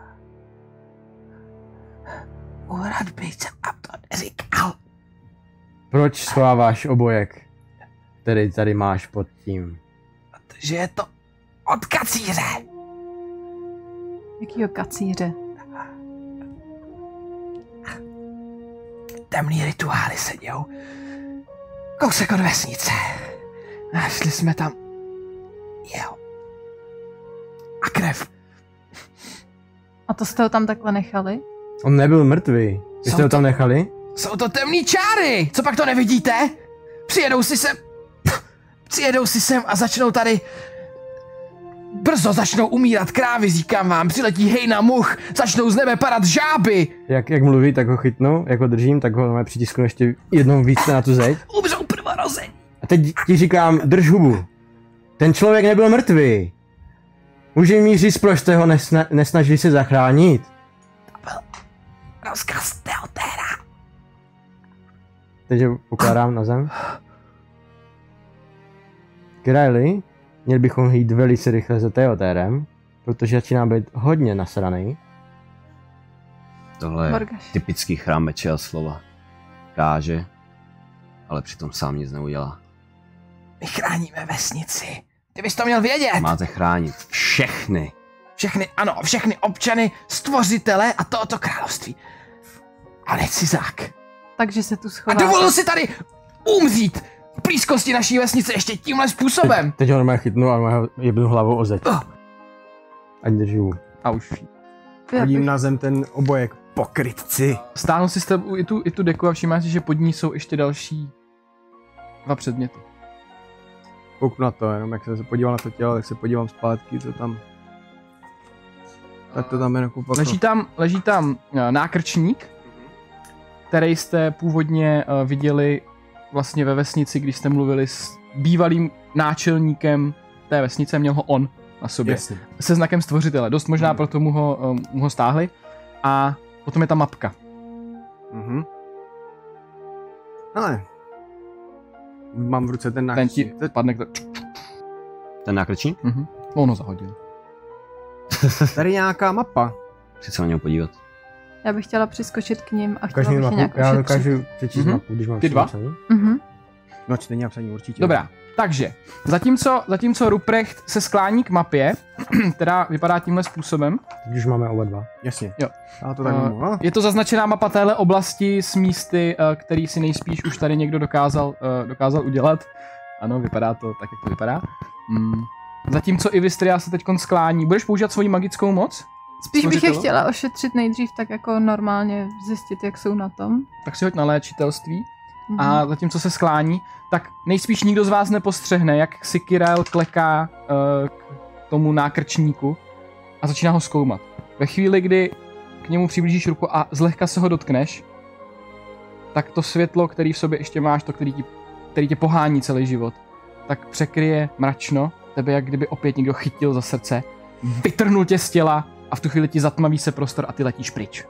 U hradby jsem a to neříkal. Proč schováváš obojek, který tady máš pod tím? Protože je to od kacíře. Jakýho kacíře? Temný rituály se dějou. Kousek od vesnice. Našli jsme tam jeho. A krev. A to jste ho tam takhle nechali? On nebyl mrtvý. Vy jste ho tam nechali? Jsou to temný čáry! Co pak to nevidíte? Přijedou si sem a začnou tady... Brzo začnou umírat krávy, říkám vám, přiletí hejna much, začnou z nebe padat žáby. Jak mluví, tak ho chytnu, jak ho držím, tak ho přitisknu ještě jednou víc na tu zeď. Umřou prvorození. A teď ti říkám, drž hubu. Ten člověk nebyl mrtvý. Může mi říct, proč jste ho nesnažili se zachránit? To byl rozkaz Theodora. Teď ho pokládám na zem. Kyraeli, měli bychom jít velice rychle za Theodorem, protože začíná být hodně nasraný. Tohle je Borgaš. typický chrám meče a slova. Káže, ale přitom sám nic neudělá. My chráníme vesnici. Ty bys to měl vědět. Máte chránit všechny. Všechny občany, stvořitele a tohoto království. A ne cizák. Takže se tu A schová. dovolil si tady umřít v blízkosti naší vesnice ještě tímhle způsobem. Teď ho normálně chytnu a jebnu hlavou o zeď. Ať drží hubu. A už. Hodím na zem ten obojek. Pokrytci. Stáhnu si s tebou i tu deku a všímáš si, že pod ní jsou ještě další 2 předměty. Kouknu na to, jenom jak jsem se podíval na to tělo, tak se podívám zpátky, co tam... Tak to tam je nakupaklo. Leží tam nákrčník, který jste původně viděli vlastně ve vesnici, když jste mluvili s bývalým náčelníkem té vesnice, měl ho on na sobě. Jasně. Se znakem stvořitele. Dost možná proto mu ho stáhli. A potom je ta mapka. Mhm. Ale mám v ruce ten Ten ti nákřečník. padne Ten nákrčník? On ho zahodil. Tady nějaká mapa. Chci se na něho podívat. Já bych chtěla přiskočit k ním a chtěla Ukaž mi bych je mapu, nějak já ošetřit. dokážu přečíst mapu, když mám Ty dva? přečíst. No čtení a psaní určitě. Dobrá, takže zatímco Ruprecht se sklání k mapě, která vypadá tímhle způsobem, Teď už máme oba dva. Jasně. Jo. Já to tak mohu. je to zaznačená mapa téhle oblasti s místy, který si nejspíš už tady někdo dokázal udělat. Ano, vypadá to tak, jak to vypadá. Zatímco Ivistria se teď sklání. Budeš používat svoji magickou moc? Spíš bych je Stvořitelu? chtěla ošetřit nejdřív tak jako normálně zjistit, jak jsou na tom. Tak si hoď na léčitelství. A zatímco se sklání, tak nejspíš nikdo z vás nepostřehne, jak si Kirael kleká k tomu nákrčníku a začíná ho zkoumat. Ve chvíli, kdy k němu přiblížíš ruku a zlehka se ho dotkneš, tak to světlo, který v sobě ještě máš, to, který tě pohání celý život, tak překryje mračno, tebe jak kdyby opět někdo chytil za srdce, vytrhnul tě z těla a v tu chvíli ti zatmaví se prostor a ty letíš pryč.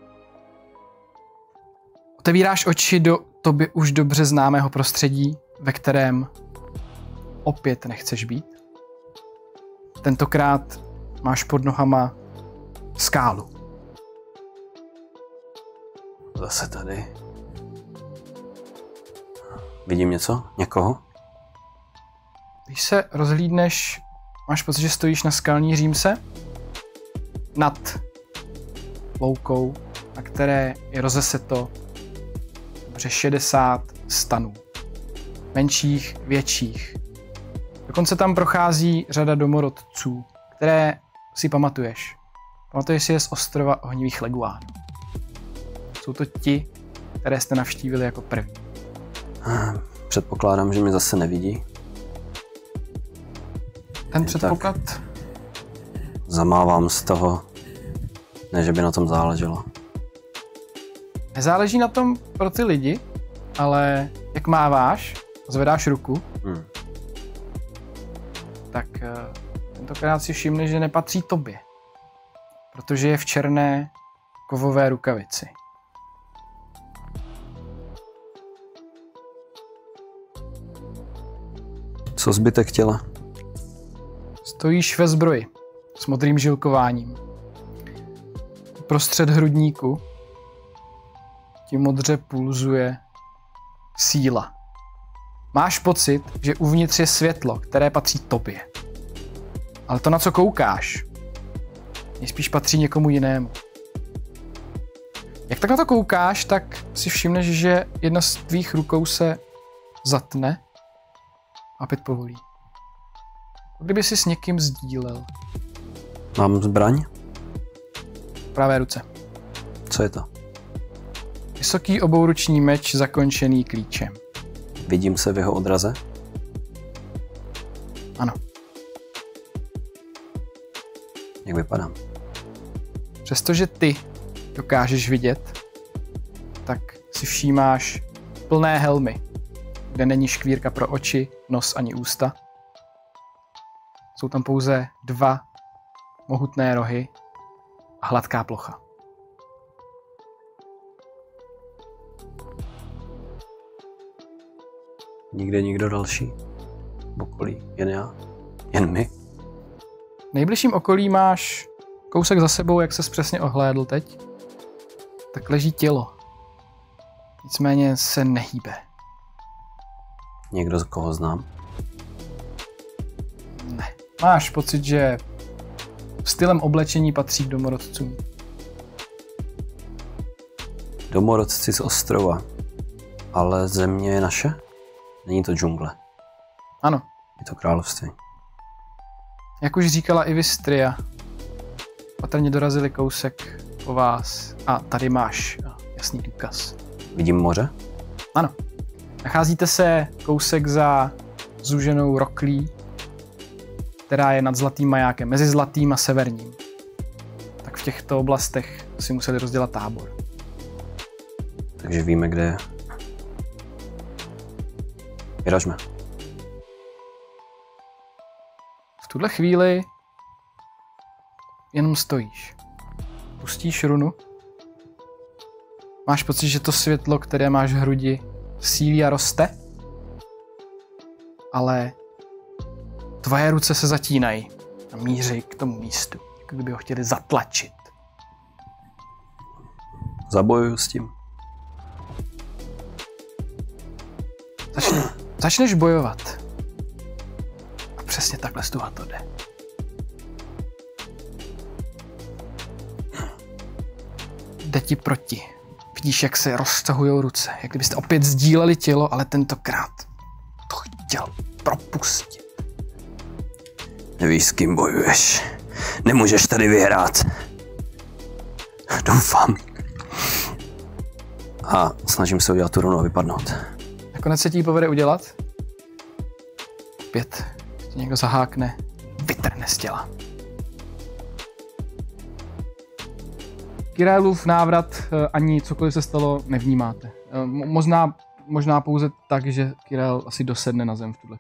Otevíráš oči do tobě už dobře známého prostředí, ve kterém opět nechceš být. Tentokrát máš pod nohama skálu. Zase tady. Vidím něco? Někoho? Když se rozhlídneš, máš pocit, že stojíš na skalní římse nad loukou, na které je rozeseto dobře 60 stanů. Menších, větších. Dokonce tam prochází řada domorodců, které si pamatuješ. Pamatuješ si je z ostrova Ohnivých leguánů. Jsou to ti, které jste navštívili jako první. Předpokládám, že mě zase nevidí. Ten předpoklad? Zamávám z toho, ne, že by na tom záleželo. Nezáleží na tom pro ty lidi, ale jak máváš, zvedáš ruku, tak tentokrát si všimne, že nepatří tobě, protože je v černé kovové rukavici. Co zbytek těla? Stojíš ve zbroji s modrým žilkováním. Prostřed hrudníku ti modře pulzuje síla. Máš pocit, že uvnitř je světlo, které patří tobě. Ale to, na co koukáš, nejspíš patří někomu jinému. Jak tak na to koukáš, tak si všimneš, že jedna z tvých rukou se zatne a opět povolí. Kdyby si s někým sdílel. Mám zbraň? V pravé ruce. Co je to? Vysoký obouruční meč zakončený klíčem. Vidím se v jeho odraze? Ano. Jak vypadám? Přestože ty dokážeš vidět, tak si všímáš plné helmy, kde není škvírka pro oči, nos ani ústa. Jsou tam pouze 2 mohutné rohy a hladká plocha. Nikde nikdo další? V okolí? Jen já? Jen my? V nejbližším okolí máš kousek za sebou, jak ses přesně ohlédl teď, tak leží tělo. Nicméně se nehýbe. Někdo, z koho znám? Ne. Máš pocit, že stylem oblečení patří k domorodcům. Domorodci z ostrova. Ale země je naše? Není to džungle. Ano. Je to království. Jak už říkala i Vistria, patrně dorazili kousek po vás a tady máš jasný důkaz. Vidím moře? Ano. Nacházíte se kousek za zúženou roklí, která je nad Zlatým majákem, mezi Zlatým a Severním. Tak v těchto oblastech si museli rozdělat tábor. Takže víme, kde je. Vyražme. V tuhle chvíli jenom stojíš. Pustíš runu. Máš pocit, že to světlo, které máš v hrudi, sílí a roste. Ale tvoje ruce se zatínají a míří k tomu místu, jako kdyby ho chtěli zatlačit. Zabojuju s tím. Začneš bojovat. A přesně takhle z toho to jde. Jde ti proti. Vidíš, jak se roztahují ruce. Jak kdybyste opět sdíleli tělo, ale tentokrát to chtěl propustit. Nevíš, s kým bojuješ. Nemůžeš tady vyhrát. Doufám. A snažím se udělat tu runu a vypadnout. Nakonec se ti povede udělat. Opět tě někdo zahákne, vytrhne z těla. Kirélův návrat ani cokoliv se stalo nevnímáte. Možná pouze tak, že Kirel asi dosedne na zem v tuhle.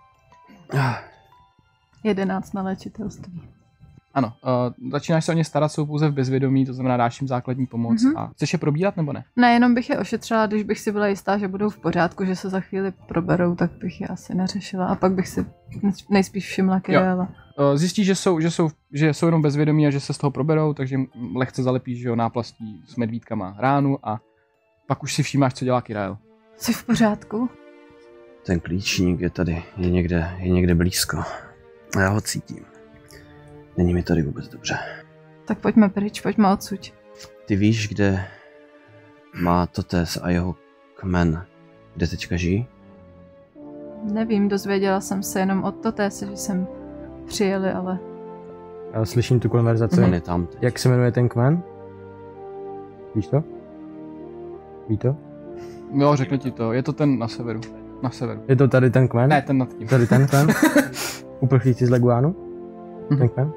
11 na léčitelství. Ano, začínáš se o ně starat, jsou pouze v bezvědomí, to znamená dáš jim základní pomoc. A chceš je probírat nebo ne? Ne, jenom bych je ošetřila, když bych si byla jistá, že budou v pořádku, že se za chvíli proberou, tak bych je asi neřešila. A pak bych si nejspíš všimla Kirela. Zjistíš, že jsou jenom bezvědomí a že se z toho proberou, takže lehce zalepíš náplastí s medvídkama ránu a pak už si všímáš, co dělá Kirel. Jsi v pořádku? Ten klíčník je tady, je někde blízko. A já ho cítím. Není mi tady vůbec dobře. Tak pojďme pryč, pojďme odsud. Ty víš, kde má Totes a jeho kmen, kde teďka žijí? Nevím, dozvěděla jsem se jenom od Totese, že jsem přijeli, ale... Já slyším tu konverzaci. On je tam. Jak se jmenuje ten kmen? Víš to? Ví to? Jo, řeknu ti to. Je to ten na severu. Na severu. Je to tady ten kmen? Ne, ten nad tím. Tady ten kmen? Uprchlíci z Leguánu? Ten kmen?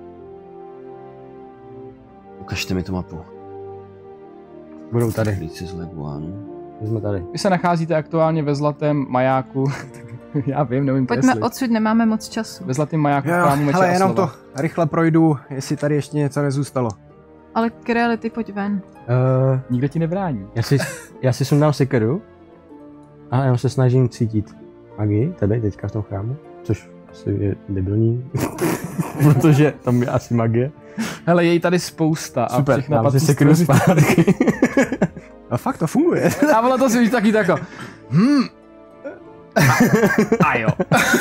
Ukažte mi tu mapu. Budou tady. Uprchlíci z Leguánu. My jsme tady. Vy se nacházíte aktuálně ve zlatém majáku. Já vím, nevím pojďme odsud, nemáme moc času. Ve zlatém majáku v chrámu meče hele, a jenom slova. to rychle projdu, jestli tady ještě něco nezůstalo. Ale Kireli, ty pojď ven. Nikdo ti nebrání. Já si sundám sekeru a jenom se snažím cítit magii tady teďka v tom chrámu, což asi je debilní, protože tam je asi magie. Hele, je jí tady spousta a Super, všechna dám si patří sekeru stvořit. zpátky. A fakt to funguje. A ono to si víš taky tako. A jo.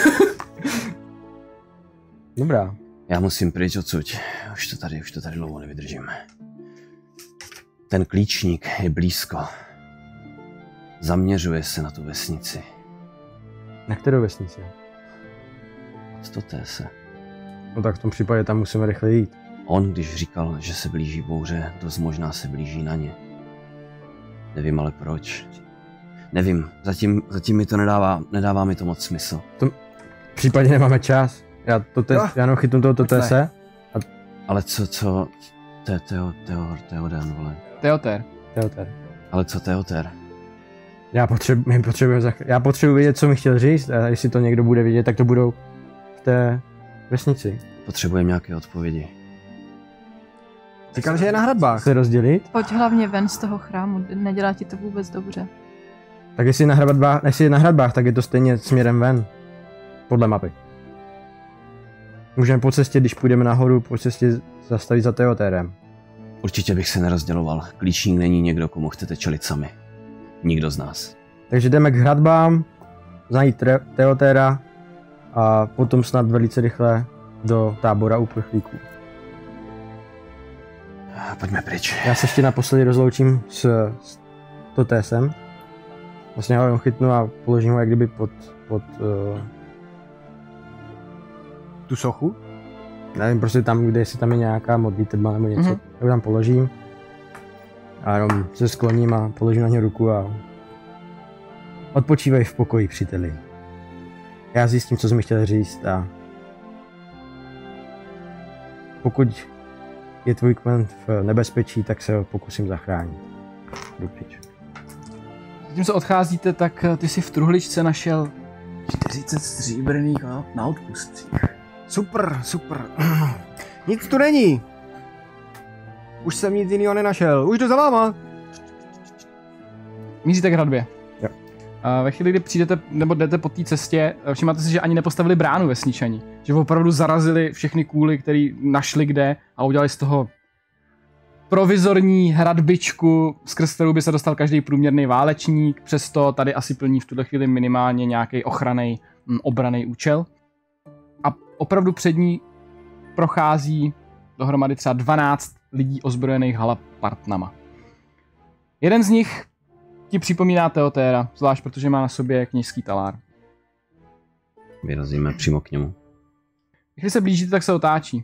Dobrá. Já musím pryč odsud. Už to tady dlouho nevydržím. Ten klíčník je blízko. Zaměřuje se na tu vesnici. Na kterou vesnici? Od Totese. No tak v tom případě tam musíme rychle jít. On, když říkal, že se blíží bouře, dost možná se blíží na ně. Nevím ale proč. Nevím, zatím mi to nedává mi to moc smysl. V případě nemáme čas. Já jenom chytnu toho Totese. Ale co Teoden, vole. Teoter. Ale co Teoter? Já potřebuji vědět, co mi chtěl říct, a jestli to někdo bude vědět, tak to budou v té vesnici. Potřebujeme nějaké odpovědi. Říkal, že je na hradbách. Chce rozdělit? Pojď hlavně ven z toho chrámu, nedělá ti to vůbec dobře. Tak jestli je na hradbách, tak je to stejně směrem ven. Podle mapy. Můžeme po cestě, když půjdeme nahoru, po cestě zastavit za Teotérem. Určitě bych se nerozděloval. Klíčník není někdo, komu chcete čelit sami. Nikdo z nás. Takže jdeme k hradbám, najít Teotéra a potom snad velice rychle do tábora uprchlíků. Pojďme pryč. Já se ještě naposledy rozloučím s Totésem. Vlastně ho chytnu a položím ho jak kdyby pod Tu sochu? nevím, prostě tam, kde jestli tam je nějaká modlitba nebo něco, tak ho tam položím. A jenom se skloním a položím na ně ruku a odpočívej v pokoji, příteli. Já zjistím, co jsi mi chtěl říct a pokud je tvůj kmen v nebezpečí, tak se ho pokusím zachránit. Jdu pryč. Zatímco odcházíte, tak ty si v truhličce našel 40 stříbrných na odpustcích. Super, super. Nic tu není. Už jsem nic jiného nenašel. Už jdu za váma. Míříte k hradbě. Jo. A ve chvíli, kdy přijdete, nebo jdete po té cestě, všimnáte si, že ani nepostavili bránu vesničani. Že opravdu zarazili všechny kůly, které našli kde a udělali z toho provizorní hradbičku, skrz kterou by se dostal každý průměrný válečník, přesto tady asi plní v tuhle chvíli minimálně nějaký ochranný, obranný účel. A opravdu před ní prochází dohromady třeba 12 lidí ozbrojených halapartnama. Jeden z nich ti připomíná Teotéra, zvlášť protože má na sobě kněžský talár. Vyrazíme přímo k němu. Když se blížíte, tak se otáčí.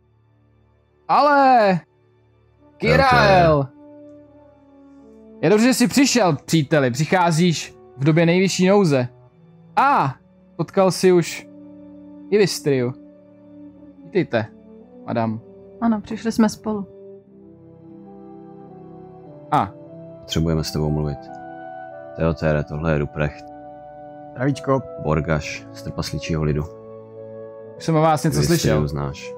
Ale! Kyrael! Je dobře, že jsi přišel, příteli. Přicházíš v době nejvyšší nouze. Potkal jsi už Ivistriu. Vítejte, madam. Ano, přišli jsme spolu. Potřebujeme s tebou mluvit. Teotere, tohle je Ruprecht. Zdravíčko. Borgaš z trpaslíčího lidu. Už jsem o vás něco slyšel. Znáš.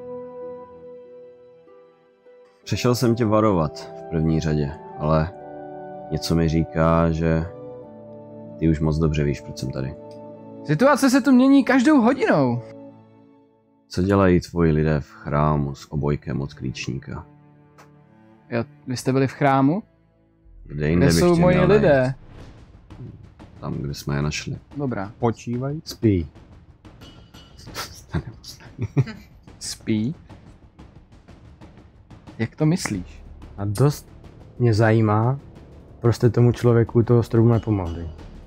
Přišel jsem tě varovat v první řadě, ale něco mi říká, že ty už moc dobře víš, proč jsem tady. Situace se tu mění každou hodinou. Co dělají tvoji lidé v chrámu s obojkem od klíčníka? Jo, vy jste byli v chrámu? Kde jinde Kde bych jsou tě moji měl lidé? najít? Tam, kde jsme je našli. Dobrá. Počívají. Spí. Spí? Jak to myslíš? A dost mě zajímá, proč jste tomu člověku toho stromu nepomohli.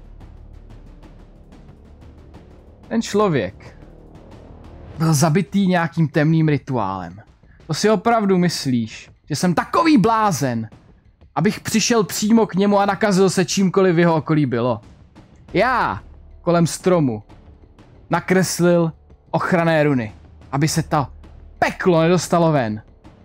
Ten člověk byl zabitý nějakým temným rituálem. To si opravdu myslíš, že jsem takový blázen, abych přišel přímo k němu a nakazil se čímkoliv v jeho okolí bylo? Já kolem stromu nakreslil ochranné runy, aby se to peklo nedostalo ven.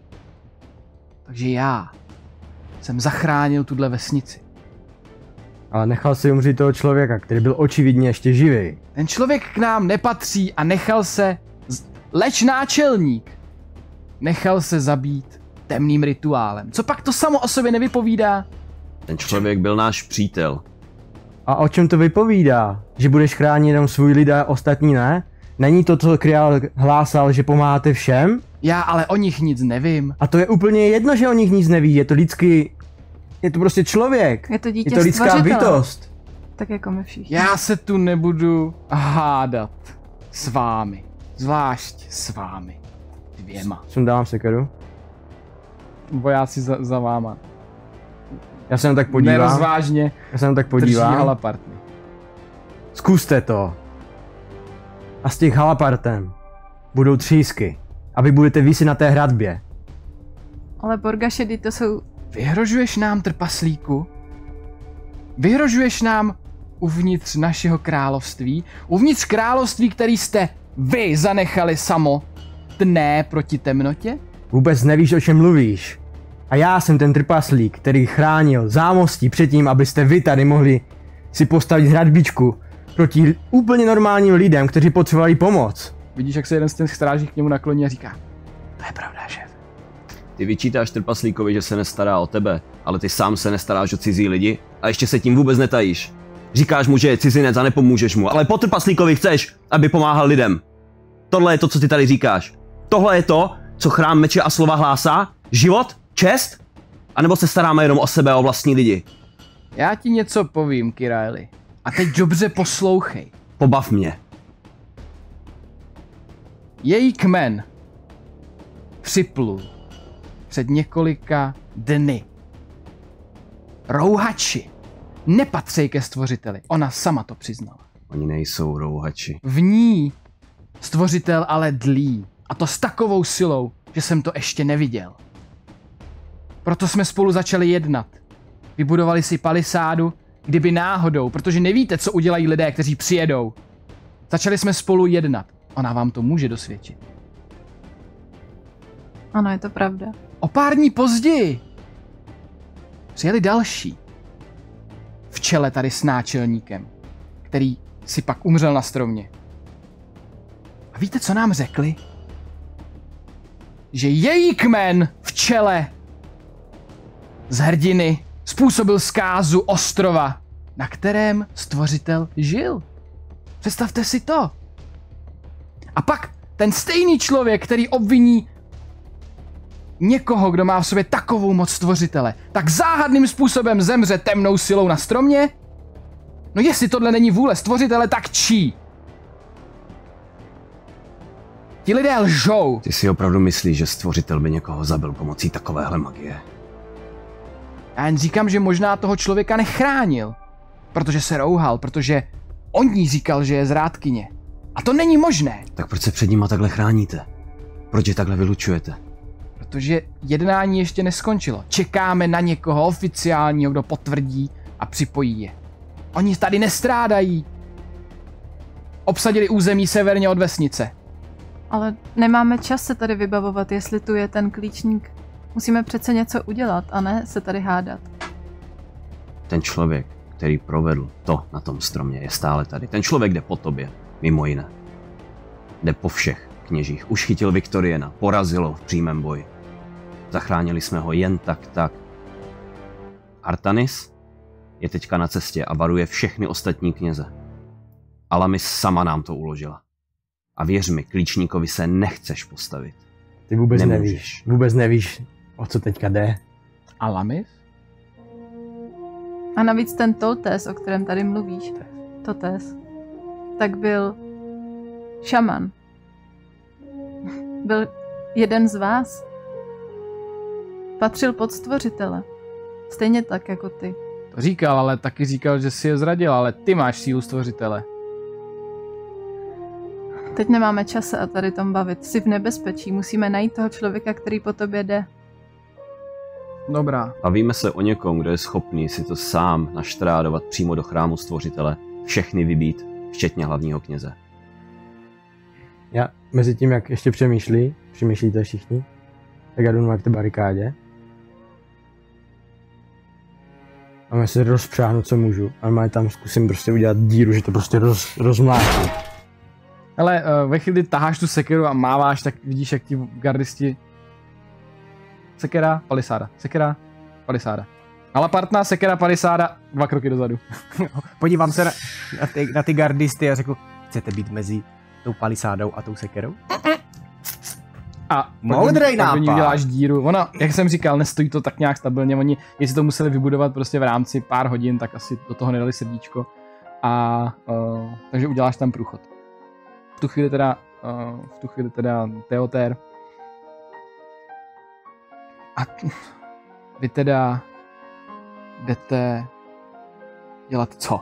Takže já jsem zachránil tuhle vesnici. Ale nechal si umřít toho člověka, který byl očividně ještě živý. Ten člověk k nám nepatří a nechal se, leč náčelník, nechal se zabít temným rituálem. Co pak to samo o sobě nevypovídá? Ten člověk byl náš přítel. A o čem to vypovídá? Že budeš chránit jenom svůj lid a ostatní ne? Není to, co Kryal hlásal, že pomáháte všem? Já ale o nich nic nevím. A to je úplně jedno, že o nich nic neví, je to lidský... Je to prostě člověk. Je to dítě Je to lidská stvořitele. bytost. Tak jako my všichni. Já se tu nebudu hádat s vámi. Zvlášť s vámi. Dvěma. Sundávám sekeru. Vojáci za váma. Já se jenom tak podívám. Nerozvážně Já se jenom tak drží podívám. halapartny. Zkuste to. A z těch halapartem budou třísky. A vy budete visit na té hradbě. Ale Borgašedy to jsou... Vyhrožuješ nám, trpaslíku? Vyhrožuješ nám uvnitř našeho království? Uvnitř království, který jste vy zanechali samo tné proti temnotě? Vůbec nevíš, o čem mluvíš. A já jsem ten trpaslík, který chránil zámostí před tím, abyste vy tady mohli si postavit hradbičku proti úplně normálním lidem, kteří potřebovali pomoc. Vidíš, jak se jeden z těch stráží k němu nakloní a říká: to je pravda, šéf. Ty vyčítáš trpaslíkovi, že se nestará o tebe, ale ty sám se nestaráš o cizí lidi a ještě se tím vůbec netajíš. Říkáš mu, že je cizinec a nepomůžeš mu, ale po trpaslíkovi chceš, aby pomáhal lidem. Tohle je to, co ty tady říkáš. Tohle je to, co chrám meče a slova hlásá? Život? Čest? A nebo se staráme jenom o sebe a o vlastní lidi? Já ti něco povím, Kyraeli. A teď dobře poslouchej. Pobav mě. Její kmen připlul před několika dny. Rouhači nepatří ke stvořiteli. Ona sama to přiznala. Oni nejsou rouhači. V ní stvořitel ale dlí. A to s takovou silou, že jsem to ještě neviděl. Proto jsme spolu začali jednat. Vybudovali si palisádu, kdyby náhodou, protože nevíte, co udělají lidé, kteří přijedou. Začali jsme spolu jednat. Ona vám to může dosvědčit. Ano, je to pravda. O pár dní později přijeli další. V čele tady s náčelníkem, který si pak umřel na stromě. A Víte, co nám řekli? Že její kmen v čele z hrdiny způsobil zkázu ostrova, na kterém stvořitel žil. Představte si to. A pak ten stejný člověk, který obviní někoho, kdo má v sobě takovou moc stvořitele, tak záhadným způsobem zemře temnou silou na stromě? No jestli tohle není vůle stvořitele, tak čí? Ti lidé lžou. Ty si opravdu myslíš, že stvořitel by někoho zabil pomocí takovéhle magie? Já jen říkám, že možná toho člověka nechránil, protože se rouhal, protože on ní říkal, že je zrádkyně. A to není možné. Tak proč se před nima takhle chráníte? Proč je takhle vylučujete? Protože jednání ještě neskončilo. Čekáme na někoho oficiálního, kdo potvrdí a připojí je. Oni tady nestrádají. Obsadili území severně od vesnice. Ale nemáme čas se tady vybavovat, jestli tu je ten klíčník. Musíme přece něco udělat, a ne se tady hádat. Ten člověk, který provedl to na tom stromě, je stále tady. Ten člověk jde po tobě, mimo jiné. Jde po všech kněžích. Už chytil Viktoriena, porazil ho v přímém boji. Zachránili jsme ho jen tak. Artanis je teďka na cestě a varuje všechny ostatní kněze. Alamis sama nám to uložila. A věř mi, klíčníkovi se nechceš postavit. Ty vůbec Nemůžeš. nevíš. Vůbec nevíš, o co teďka jde. Alamis? A navíc ten Toltes, o kterém tady mluvíš, Totes, tak byl šaman. Byl jeden z vás. Patřil pod stvořitele. Stejně tak jako ty. To říkal, ale taky říkal, že si je zradil, ale ty máš sílu stvořitele. Teď nemáme čas se a tady tom bavit. Jsi v nebezpečí. Musíme najít toho člověka, který po tobě jde. Dobrá. Bavíme se o někom, kdo je schopný si to sám naštrádovat přímo do chrámu stvořitele, všechny vybít, včetně hlavního kněze. Já mezi tím, jak ještě přemýšlíte všichni, tak já jdu k té barikádě. A já se rozpřáhnu, co můžu, ale tam zkusím prostě udělat díru, že to prostě rozmlátím. Hele, ve chvíli taháš tu sekeru a máváš, tak vidíš, jak ti gardisti... Sekera, palisáda. Sekera, palisáda. Malapartná, sekera, palisáda, 2 kroky dozadu. Podívám se na ty gardisty a řekl, chcete být mezi tou palisádou a tou sekerou? A moudrej tak nápad. Uděláš díru. Ona, jak jsem říkal, nestojí to tak nějak stabilně. Oni, jestli to museli vybudovat prostě v rámci pár hodin, tak asi do toho nedali srdíčko. A takže uděláš tam průchod. V tu chvíli teda Teotér. A vy teda jdete dělat co?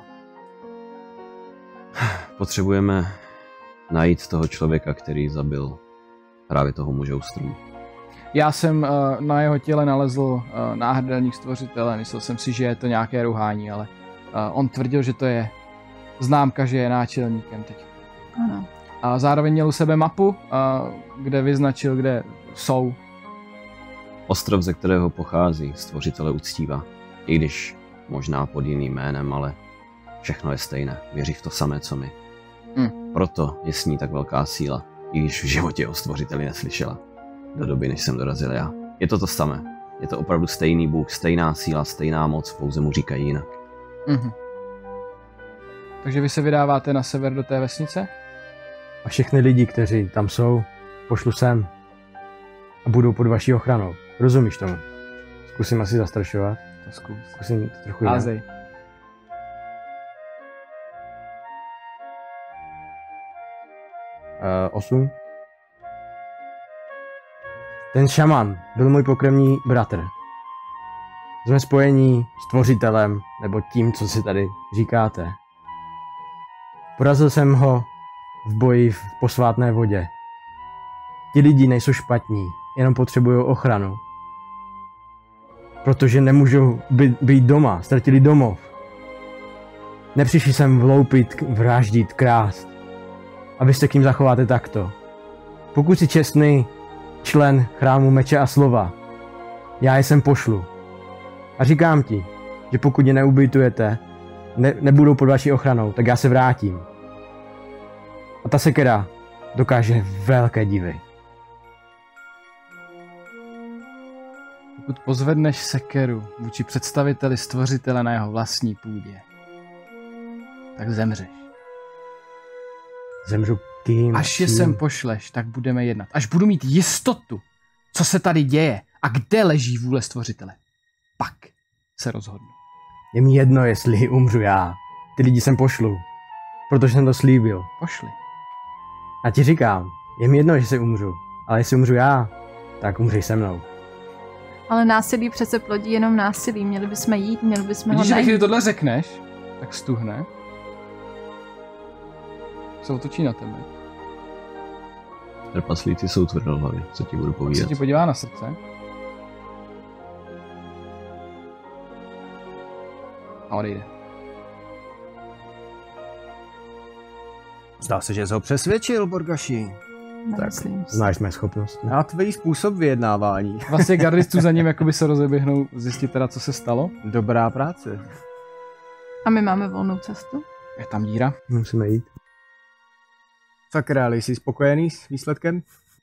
Potřebujeme najít toho člověka, který zabil právě toho muže u stromu. Já jsem na jeho těle nalezl náhrdelník stvořitele, myslel jsem si, že je to nějaké rouhání, ale on tvrdil, že to je známka, že je náčelníkem teď. Ano. A zároveň měl u sebe mapu, kde vyznačil, kde jsou. Ostrov, ze kterého pochází, stvořitele uctívá. I když možná pod jiným jménem, ale všechno je stejné. Věří v to samé, co my. Proto je s ní tak velká síla, i když v životě o stvořiteli neslyšela. Do doby, než jsem dorazil já. Je to samé. Je to opravdu stejný Bůh, stejná síla, stejná moc, pouze mu říkají jinak. Takže vy se vydáváte na sever do té vesnice? A všechny lidi, kteří tam jsou, pošlu sem. A budou pod vaší ochranou. Rozumíš tomu? Zkusím asi zastrašovat. To zkus. Zkusím trochu jinak. Házej. Uh, 8. Ten šaman byl můj pokrevní bratr. Jsme spojení s tvořitelem, nebo tím, co si tady říkáte. Porazil jsem ho v boji v posvátné vodě. Ti lidi nejsou špatní, jenom potřebují ochranu. Protože nemůžou být doma, ztratili domov. Nepřišli sem vloupit, vraždit, krást. A vy se k ním zachováte takto. Pokud jsi čestný člen chrámu meče a slova, já je sem pošlu. A říkám ti, že pokud je neubytujete, nebudou pod vaší ochranou, tak já se vrátím. A ta sekera dokáže velké divy. Pokud pozvedneš sekeru vůči představiteli stvořitele na jeho vlastní půdě, tak zemřeš. Zemřu kým? Až je sem pošleš, tak budeme jednat. Až budu mít jistotu, co se tady děje a kde leží vůle stvořitele, pak se rozhodnu. Je mi jedno, jestli umřu já. Ty lidi sem pošlu, protože jsem to slíbil. Pošli. A ti říkám, je mi jedno, že se umřu, ale jestli umřu já, tak umřej se mnou. Ale násilí přece plodí jenom násilí. Měli bychom jít, měli bychom ho Vidíš, že najít. když tohle řekneš, tak stuhne. Se otočí na tebe. Trpaslíci jsou tvrdohlaví, co ti budu Se povídat. ti podívá na srdce. A odejde. Zdá se, že jsi ho přesvědčil, Borgaši. Nemyslím si. Znáš mé schopnosti. Na tvůj způsob vyjednávání. Vlastně gardistů za ním jakoby se rozeběhnou zjistit teda, co se stalo. Dobrá práce. A my máme volnou cestu? Je tam díra. Musíme jít. Sakra, ale jsi spokojený s výsledkem?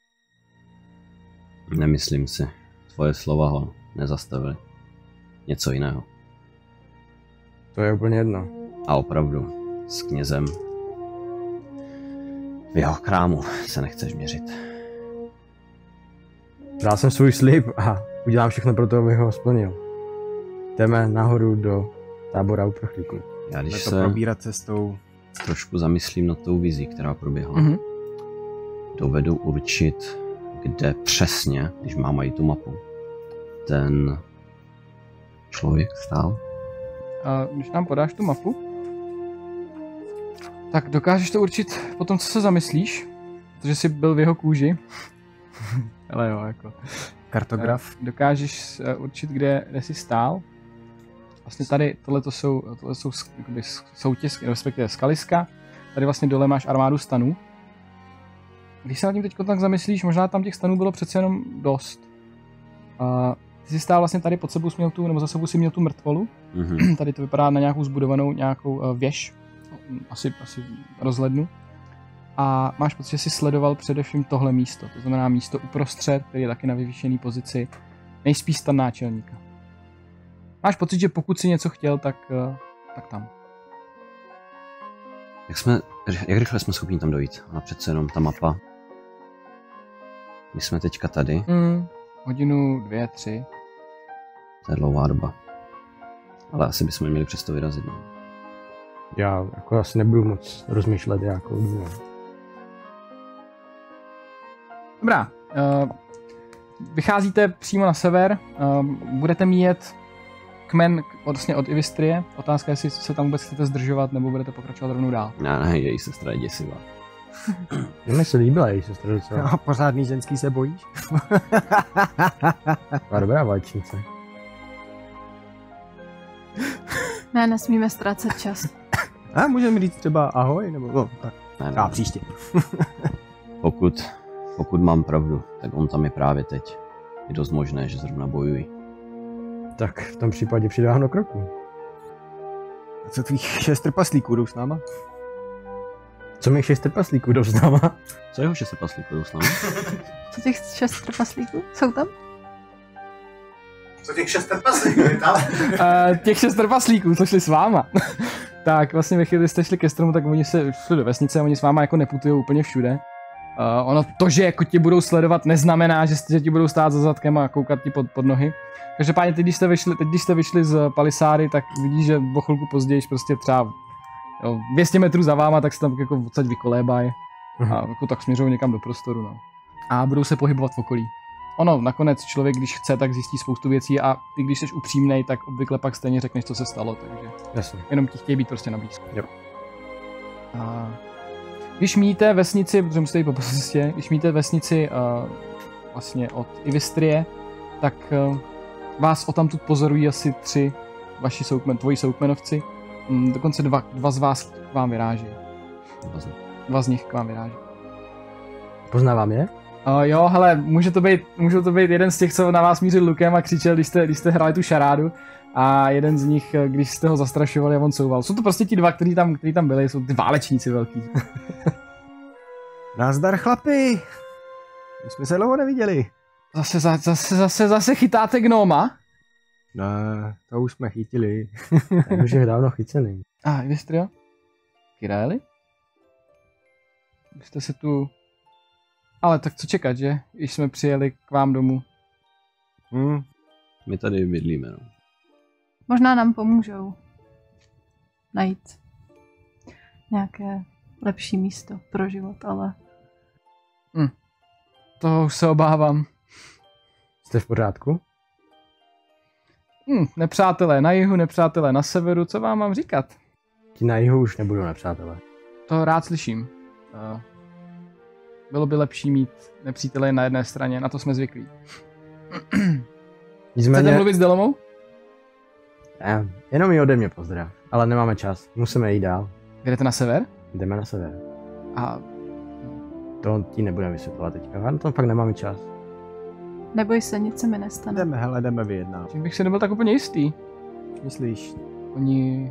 Nemyslím si. Tvoje slova ho nezastavily. Něco jiného. To je úplně jedno. A opravdu, s knězem v jeho krámu se nechceš měřit. Dal jsem svůj slib a udělám všechno pro to, abych ho splnil. Jdeme nahoru do tábora uprchlíků. Já když To se probírat cestou. trošku zamyslím nad tou vizí, která proběhla, dovedu určit, kde přesně, když mám i tu mapu, ten člověk stál. A když nám podáš tu mapu, tak dokážeš to určit po tom, co se zamyslíš, protože jsi byl v jeho kůži. Ale jo, jako. Kartograf. Dokážeš určit, kde jsi stál. Vlastně tady, tohle jsou soutězky, respektive skaliska. Tady vlastně dole máš armádu stanů. Když se nad tím teď tak zamyslíš, možná tam těch stanů bylo přece jenom dost. Ty jsi stál vlastně tady pod sebou, jsi měl tu, nebo za sebou si měl tu mrtvolu. Mhm. Tady to vypadá na nějakou zbudovanou nějakou věž. Asi rozhlednu. A máš pocit, že jsi sledoval především tohle místo. To znamená místo uprostřed, který je taky na vyvýšené pozici. Nejspíš stan náčelníka. Máš pocit, že pokud si něco chtěl, tak tam. Jak rychle jsme schopni tam dojít? A přece jenom ta mapa. My jsme teďka tady. Hodinu, 2, 3. To je dlouhá doba. Ale asi bychom měli přesto vyrazit. No. Já jako asi nebudu moc rozmýšlet jakou dobu. Dobrá. Vycházíte přímo na sever. Budete míjet kmen vlastně od Ivistrie. Otázka je, jestli se tam vůbec chcete zdržovat, nebo budete pokračovat rovnou dál. Ne, její sestra je děsivá. Mně se líbila její sestra docela. A pořádný ženský se bojíš? A dobrá vajčnice. Ne, nesmíme ztrácet čas. A můžeme říct třeba ahoj, nebo no, tak. Ne. A příště. Pokud mám pravdu, tak on tam je právě teď. Je dost možné, že zrovna bojují. Tak v tom případě přidávám do kroku. A co tvých 6 trpaslíků jdou s náma? Co mi 6 trpaslíků jdou s náma? Co jeho 6 trpaslíků jdou s námi? Co těch 6 trpaslíků? Jsou tam? Co těch 6 trpaslíků je tam? Těch 6 trpaslíků, co šli s váma. Tak vlastně ve chvíli jste šli ke stromu, tak oni se šli do vesnice, oni s váma jako neputujou úplně všude. Ono to, že jako ti budou sledovat, neznamená, že ti budou stát za zadkem a koukat ti pod nohy. Každopádně teď, když jste vyšli z palisáry, tak vidíš, že o chvilku později prostě třeba 200 metrů za váma, tak se tam jako odsaď vykolébají a jako tak směřují někam do prostoru. No. A budou se pohybovat v okolí. Ono, nakonec člověk, když chce, tak zjistí spoustu věcí a ty, když jsi upřímnej, tak obvykle pak stejně řekneš, co se stalo, takže Jasně. jenom ti chtějí být prostě na blízku. Jo. A když míjíte vesnici, protože musíte jít po cestě, když míjíte vesnici vlastně od Ivistrie, tak vás odtamtud pozorují asi 3 tvoji soukmenovci. Dokonce dva z vás k vám vyráží. 2 z nich k vám vyráží. Poznávám je? Jo, hele, můžou to být jeden z těch, co na vás mířil lukem a křičel, když jste hráli tu šarádu, a jeden z nich, když jste ho zastrašovali a on couval. Jsou to prostě ti 2, kteří tam byli, jsou ty válečníci velký. Nazdar chlapi! My jsme se dlouho neviděli. Zase chytáte gnóma? Ne, to už jsme chytili. Ten už je dávno chycený. Vystrio? Kyraeli? Vy jste se tu... Ale tak co čekat, že? Když jsme přijeli k vám domů. My tady bydlíme, no. Možná nám pomůžou najít nějaké lepší místo pro život, ale... To už se obávám. Jste v pořádku? Nepřátelé na jihu, nepřátelé na severu, co vám mám říkat? Ti na jihu už nebudou nepřátelé. To rád slyším. Bylo by lepší mít nepřítele na jedné straně, na to jsme zvyklí. Chcete mluvit s Delomou? Ne, jenom i ode mě pozdrav. Ale nemáme čas, musíme jít dál. Jdete na sever? Jdeme na sever. A... To ti nebudeme vysvětlovat teďka, na tom fakt nemáme čas. Neboj se, nic se mi nestane. Jdeme vyjednávat. Čím bych si nebyl tak úplně jistý. Myslíš? Oni...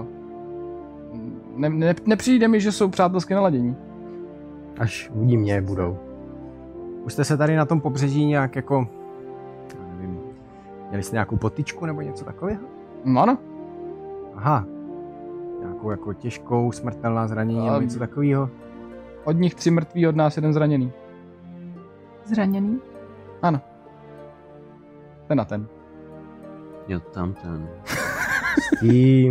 nepřijde mi, že jsou přátelsky naladění. Až uvidí mě, budou. Už jste se tady na tom pobřeží nějak jako... Nevím. Měli jste nějakou potyčku nebo něco takového? No ano. Aha. Nějakou jako těžkou, smrtelná zranění nebo něco takového? Od nich 3 mrtví, od nás 1 zraněný. Zraněný? Ano. Ten a ten. Jo, tam ten. S tím.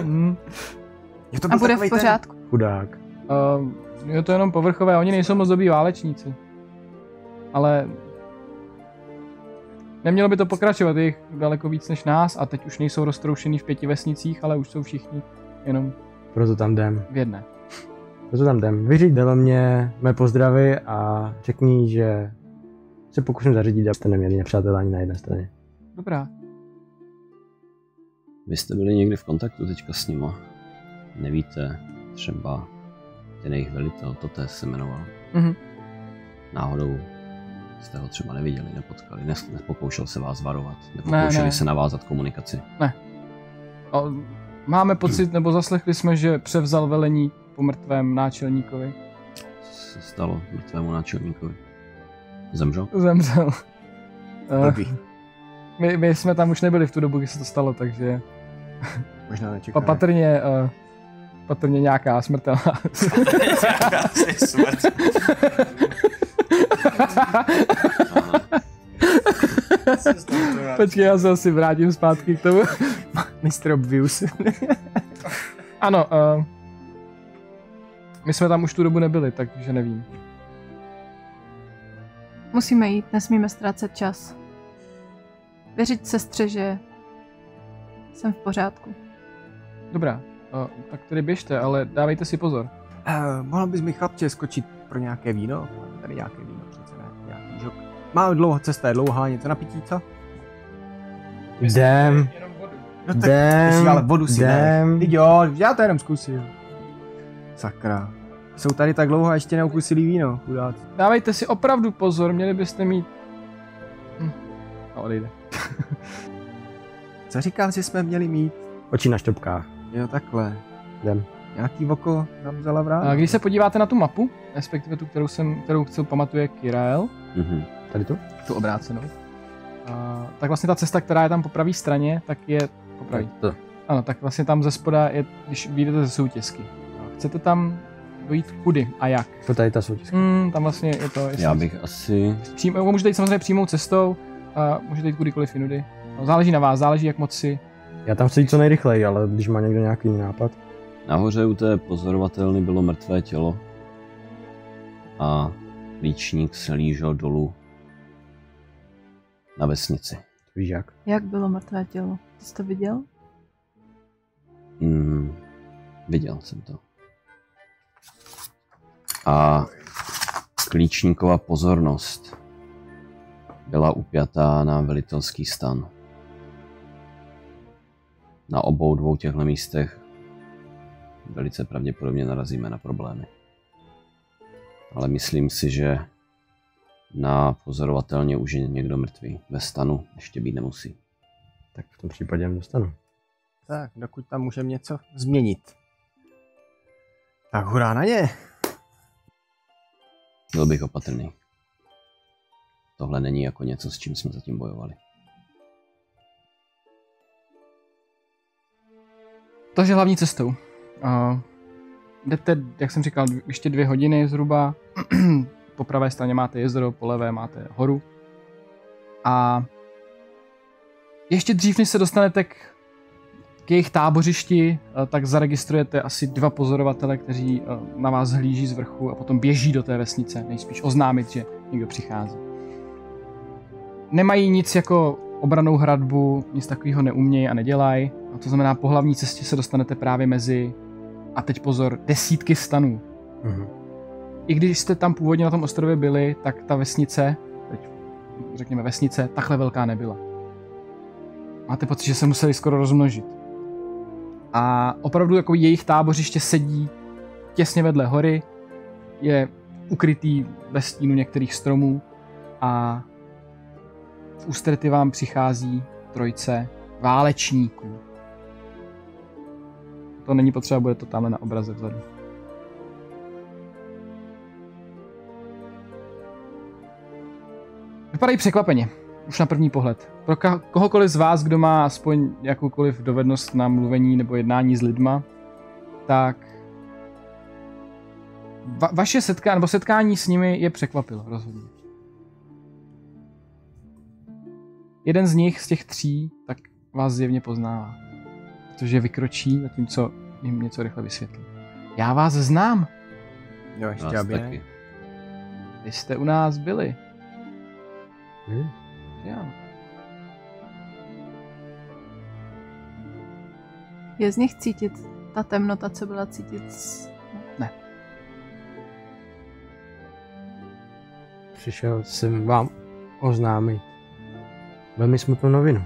A bude v pořádku? Chudák. Je to jenom povrchové, oni nejsou moc dobrý válečníci. Ale... Nemělo by to pokračovat, je jich daleko víc než nás a teď už nejsou roztroušený v 5 vesnicích, ale už jsou všichni jenom... Proto tam jdem. V jedné. Proto tam jdem. Vyříď Delomě mé pozdravy a řekni, že se pokusím zařídit, abyste neměli nepřátelé ani na jedné straně. Dobrá. Vy jste byli někdy v kontaktu teďka s nima? Nevíte, třeba ten jejich velitel, Totes se jmenoval. Náhodou jste ho třeba neviděli, nepotkali, nepokoušel se vás varovat, nepokoušeli se navázat komunikaci? Ne. Máme pocit, nebo zaslechli jsme, že převzal velení po mrtvém náčelníkovi. Co se stalo mrtvému náčelníkovi? Zemřel? Zemřel. My jsme tam už nebyli v tu dobu, kdy se to stalo, takže... Možná nečekali. Patrně nějaká smrtelná. Smrt. Počkej, já se asi vrátím zpátky k tomu. Mr. Obvious. Ano, my jsme tam už tu dobu nebyli, takže nevím. Musíme jít, nesmíme ztrácet čas. Věřit sestře, že jsem v pořádku. Dobrá, tak tedy běžte, ale dávejte si pozor. Mohl bys mi chlapče skočit pro nějaké víno? Tady nějaké víno přece ne, nějaký žok. Má dlouho, cesta je dlouhá, něco na pití, co? Jdem. No tak jdem, ale vodu si jdem. Jo, já to jenom zkusím. Sakra. Jsou tady tak dlouho a ještě neukusili víno, chudáci. Dávejte si opravdu pozor, měli byste mít... A odejde. Co říkal, že jsme měli mít? Oči na šťopkách. Jo, takhle. Jdem. Nějaký oko nám vzala vrát? Když se podíváte na tu mapu, respektive tu, kterou pamatuje Kyrael, tady tu? Tu obrácenou, tak vlastně ta cesta, která je tam po pravé straně, tak je po pravé. Ano, tak vlastně tam ze spoda je, když vyjdete ze soutězky. Chcete tam dojít kudy a jak? To tady ta soutězka. Tam vlastně je to... Já bych asi... Můžete jít samozřejmě přímou cestou a můžete jít kudykoliv jinudy. Záleží na vás, záleží jak moc si... Já tam chci jít co nejrychleji, ale když má někdo nějaký jiný nápad. Nahoře u té pozorovatelny bylo mrtvé tělo a líčník se lížel dolů na vesnici. Víš jak? Jak bylo mrtvé tělo? Ty jsi to viděl? Viděl jsem to. A klíčníkova pozornost byla upjatá na velitelský stan. Na obou dvou těchto místech velice pravděpodobně narazíme na problémy. Ale myslím si, že na pozorovatelně už je někdo mrtvý. Ve stanu ještě být nemusí. Tak v tom případě jen dostanu. Tak, dokud tam můžeme něco změnit. Tak hurá na ně! Byl bych opatrný. Tohle není jako něco, s čím jsme zatím bojovali. Takže hlavní cestou. Jdete, jak jsem říkal, ještě 2 hodiny zhruba. Po pravé straně máte jezero, po levé máte horu. A ještě dřív, než se dostanete k jejich tábořišti, tak zaregistrujete asi 2 pozorovatele, kteří na vás hlíží z vrchu a potom běží do té vesnice, nejspíš oznámit, že někdo přichází. Nemají nic jako obranou hradbu, nic takového neumějí a nedělají. A to znamená, po hlavní cestě se dostanete právě mezi, a teď pozor, desítky stanů. I když jste tam původně na tom ostrově byli, tak ta vesnice, teď řekněme vesnice, takhle velká nebyla. Máte pocit, že se museli skoro rozmnožit. A opravdu jako jejich tábořiště sedí těsně vedle hory, je ukrytý ve stínu některých stromů a v ústrety vám přichází 3 válečníků. To není potřeba, bude to tamhle na obraze vzadu. Vypadají překvapeně, už na první pohled. Pro kohokoliv z vás, kdo má aspoň jakoukoliv dovednost na mluvení nebo jednání s lidma, tak vaše setkání s nimi je překvapilo, rozhodně. Jeden z nich, z těch 3, tak vás zjevně poznává, protože vykročí, zatímco jim něco rychle vysvětlí. Já vás znám. Jo, ještě aby. Vy jste u nás byli. Jo. Je z nich cítit ta temnota, co byla cítit Ne. Přišel jsem vám oznámit velmi smutnou novinu.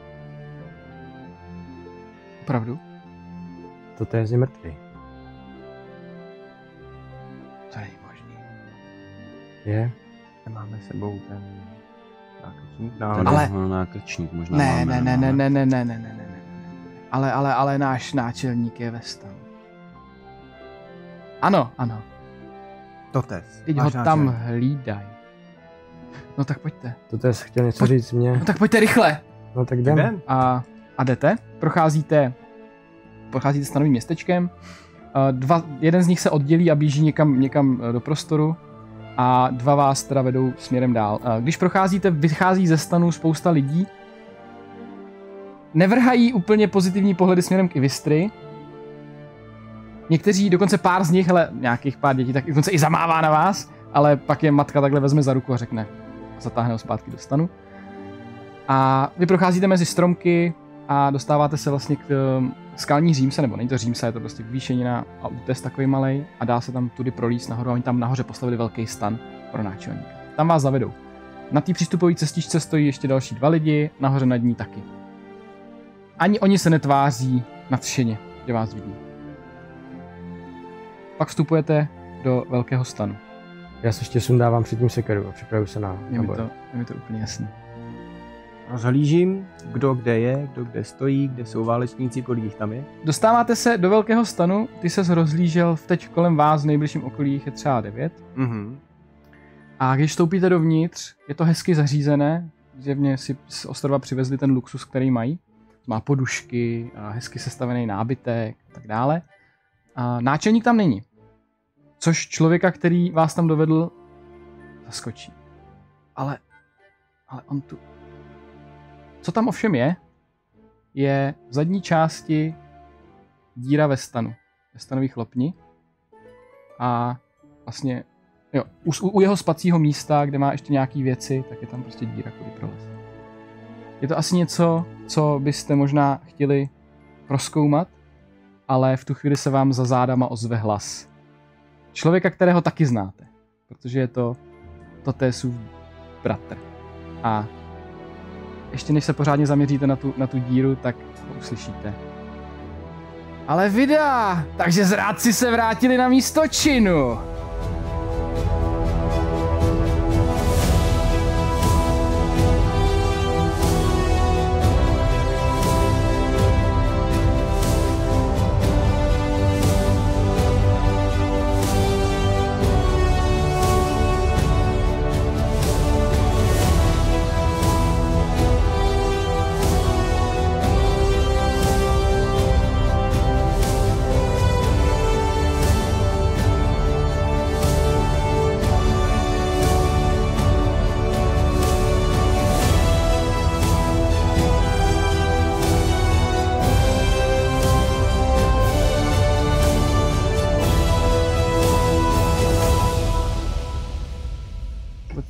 Opravdu? Toto je mrtvý. To není možný. Je? Máme sebou ten nákrčník. Ale nákrčník možná ne. Ale náš náčelník je ve stanu. Ano. Totes. Teď ho tam hlídaj. No tak pojďte. Totes chtěl něco říct mě. No tak pojďte rychle. No tak jdem. A jdete, procházíte stanovým městečkem. Jeden z nich se oddělí a běží někam do prostoru a 2 vás teda vedou směrem dál. Když procházíte, vychází ze stanu spousta lidí. Nevrhají úplně pozitivní pohledy směrem k Ivistry. Někteří, dokonce pár z nich, ale nějakých pár dětí, tak dokonce i zamává na vás, ale pak je matka takhle vezme za ruku a řekne, zatáhne ho zpátky do stanu. A vy procházíte mezi stromky a dostáváte se vlastně k skalní římse, nebo není to římse, je to prostě výšenina a útes takový malej a dá se tam tudy prolíst nahoru a oni tam nahoře postavili velký stan pro náčelníka. Tam vás zavedou. Na té přístupové cestičce stojí ještě další 2 lidi, nahoře nad ní taky. Ani oni se netváří nadšeně, že vás vidí. Pak vstupujete do velkého stanu. Já se ještě sundávám před tím sekeru a připravuju se na boj. Je mi to úplně jasný. Rozhlížím, kdo kde je, kdo kde stojí, kde jsou válečníci, kolik jich tam je. Dostáváte se do velkého stanu, ty ses rozhlížel, teď kolem vás v nejbližším okolí jich je třeba 9. A když vstoupíte dovnitř, je to hezky zařízené, zjevně si z ostrova přivezli ten luxus, který mají. Má podušky, hezky sestavený nábytek a tak dále. A náčelník tam není. Což člověka, který vás tam dovedl, zaskočí. Ale on tu... Co tam ovšem je v zadní části díra ve stanu. Ve stanových lopni. A vlastně, jo, u jeho spacího místa, kde má ještě nějaký věci, tak je tam prostě díra, kudy prolez. Je to asi něco, co byste možná chtěli prozkoumat, ale v tu chvíli se vám za zádama ozve hlas. Člověka, kterého taky znáte, protože je to Totésův bratr. A ještě než se pořádně zaměříte na tu díru, tak ho uslyšíte. Ale vida, takže zrádci se vrátili na místo činu.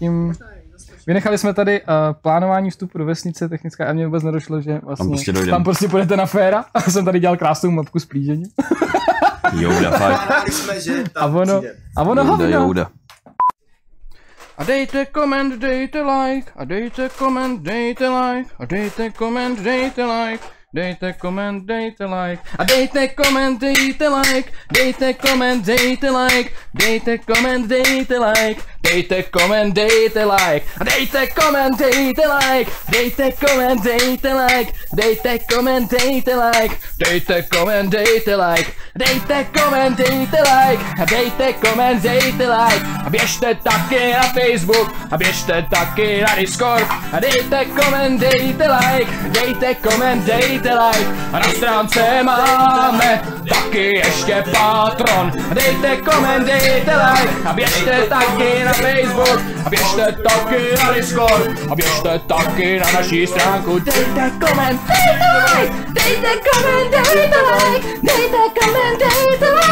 tím... Vynechali jsme tady plánování vstupu do vesnice, technická, a mě vůbec nedošlo, že vlastně tam prostě půjdete na féra a jsem tady dělal krásnou mapku s plížením. Jouda, fakt. A ono hovno. Jouda. A dejte koment, dejte like, a dejte koment, dejte like, a dejte koment, dejte like. Dejte koment, dejte like, a dejte koment, dejte like, dejte koment, dejte like, dejte koment, dejte like, dejte koment, dejte like, a dejte koment, dejte like, dejte koment, dejte like, dejte koment, dejte like, dejte koment, dejte like, dejte koment, dejte like, a dejte koment, dejte like, a běžte taky na Facebook, a běžte taky na Discord, a dejte koment, dejte like, dejte koment, dejte like, a na stránce máme taky ještě Patron. Dejte koment, dejte like, a běžte taky na Facebook, a běžte taky na Discord, a běžte taky na naší stránku. Dejte koment, dejte like, dejte koment, dejte like, dejte koment, dejte like.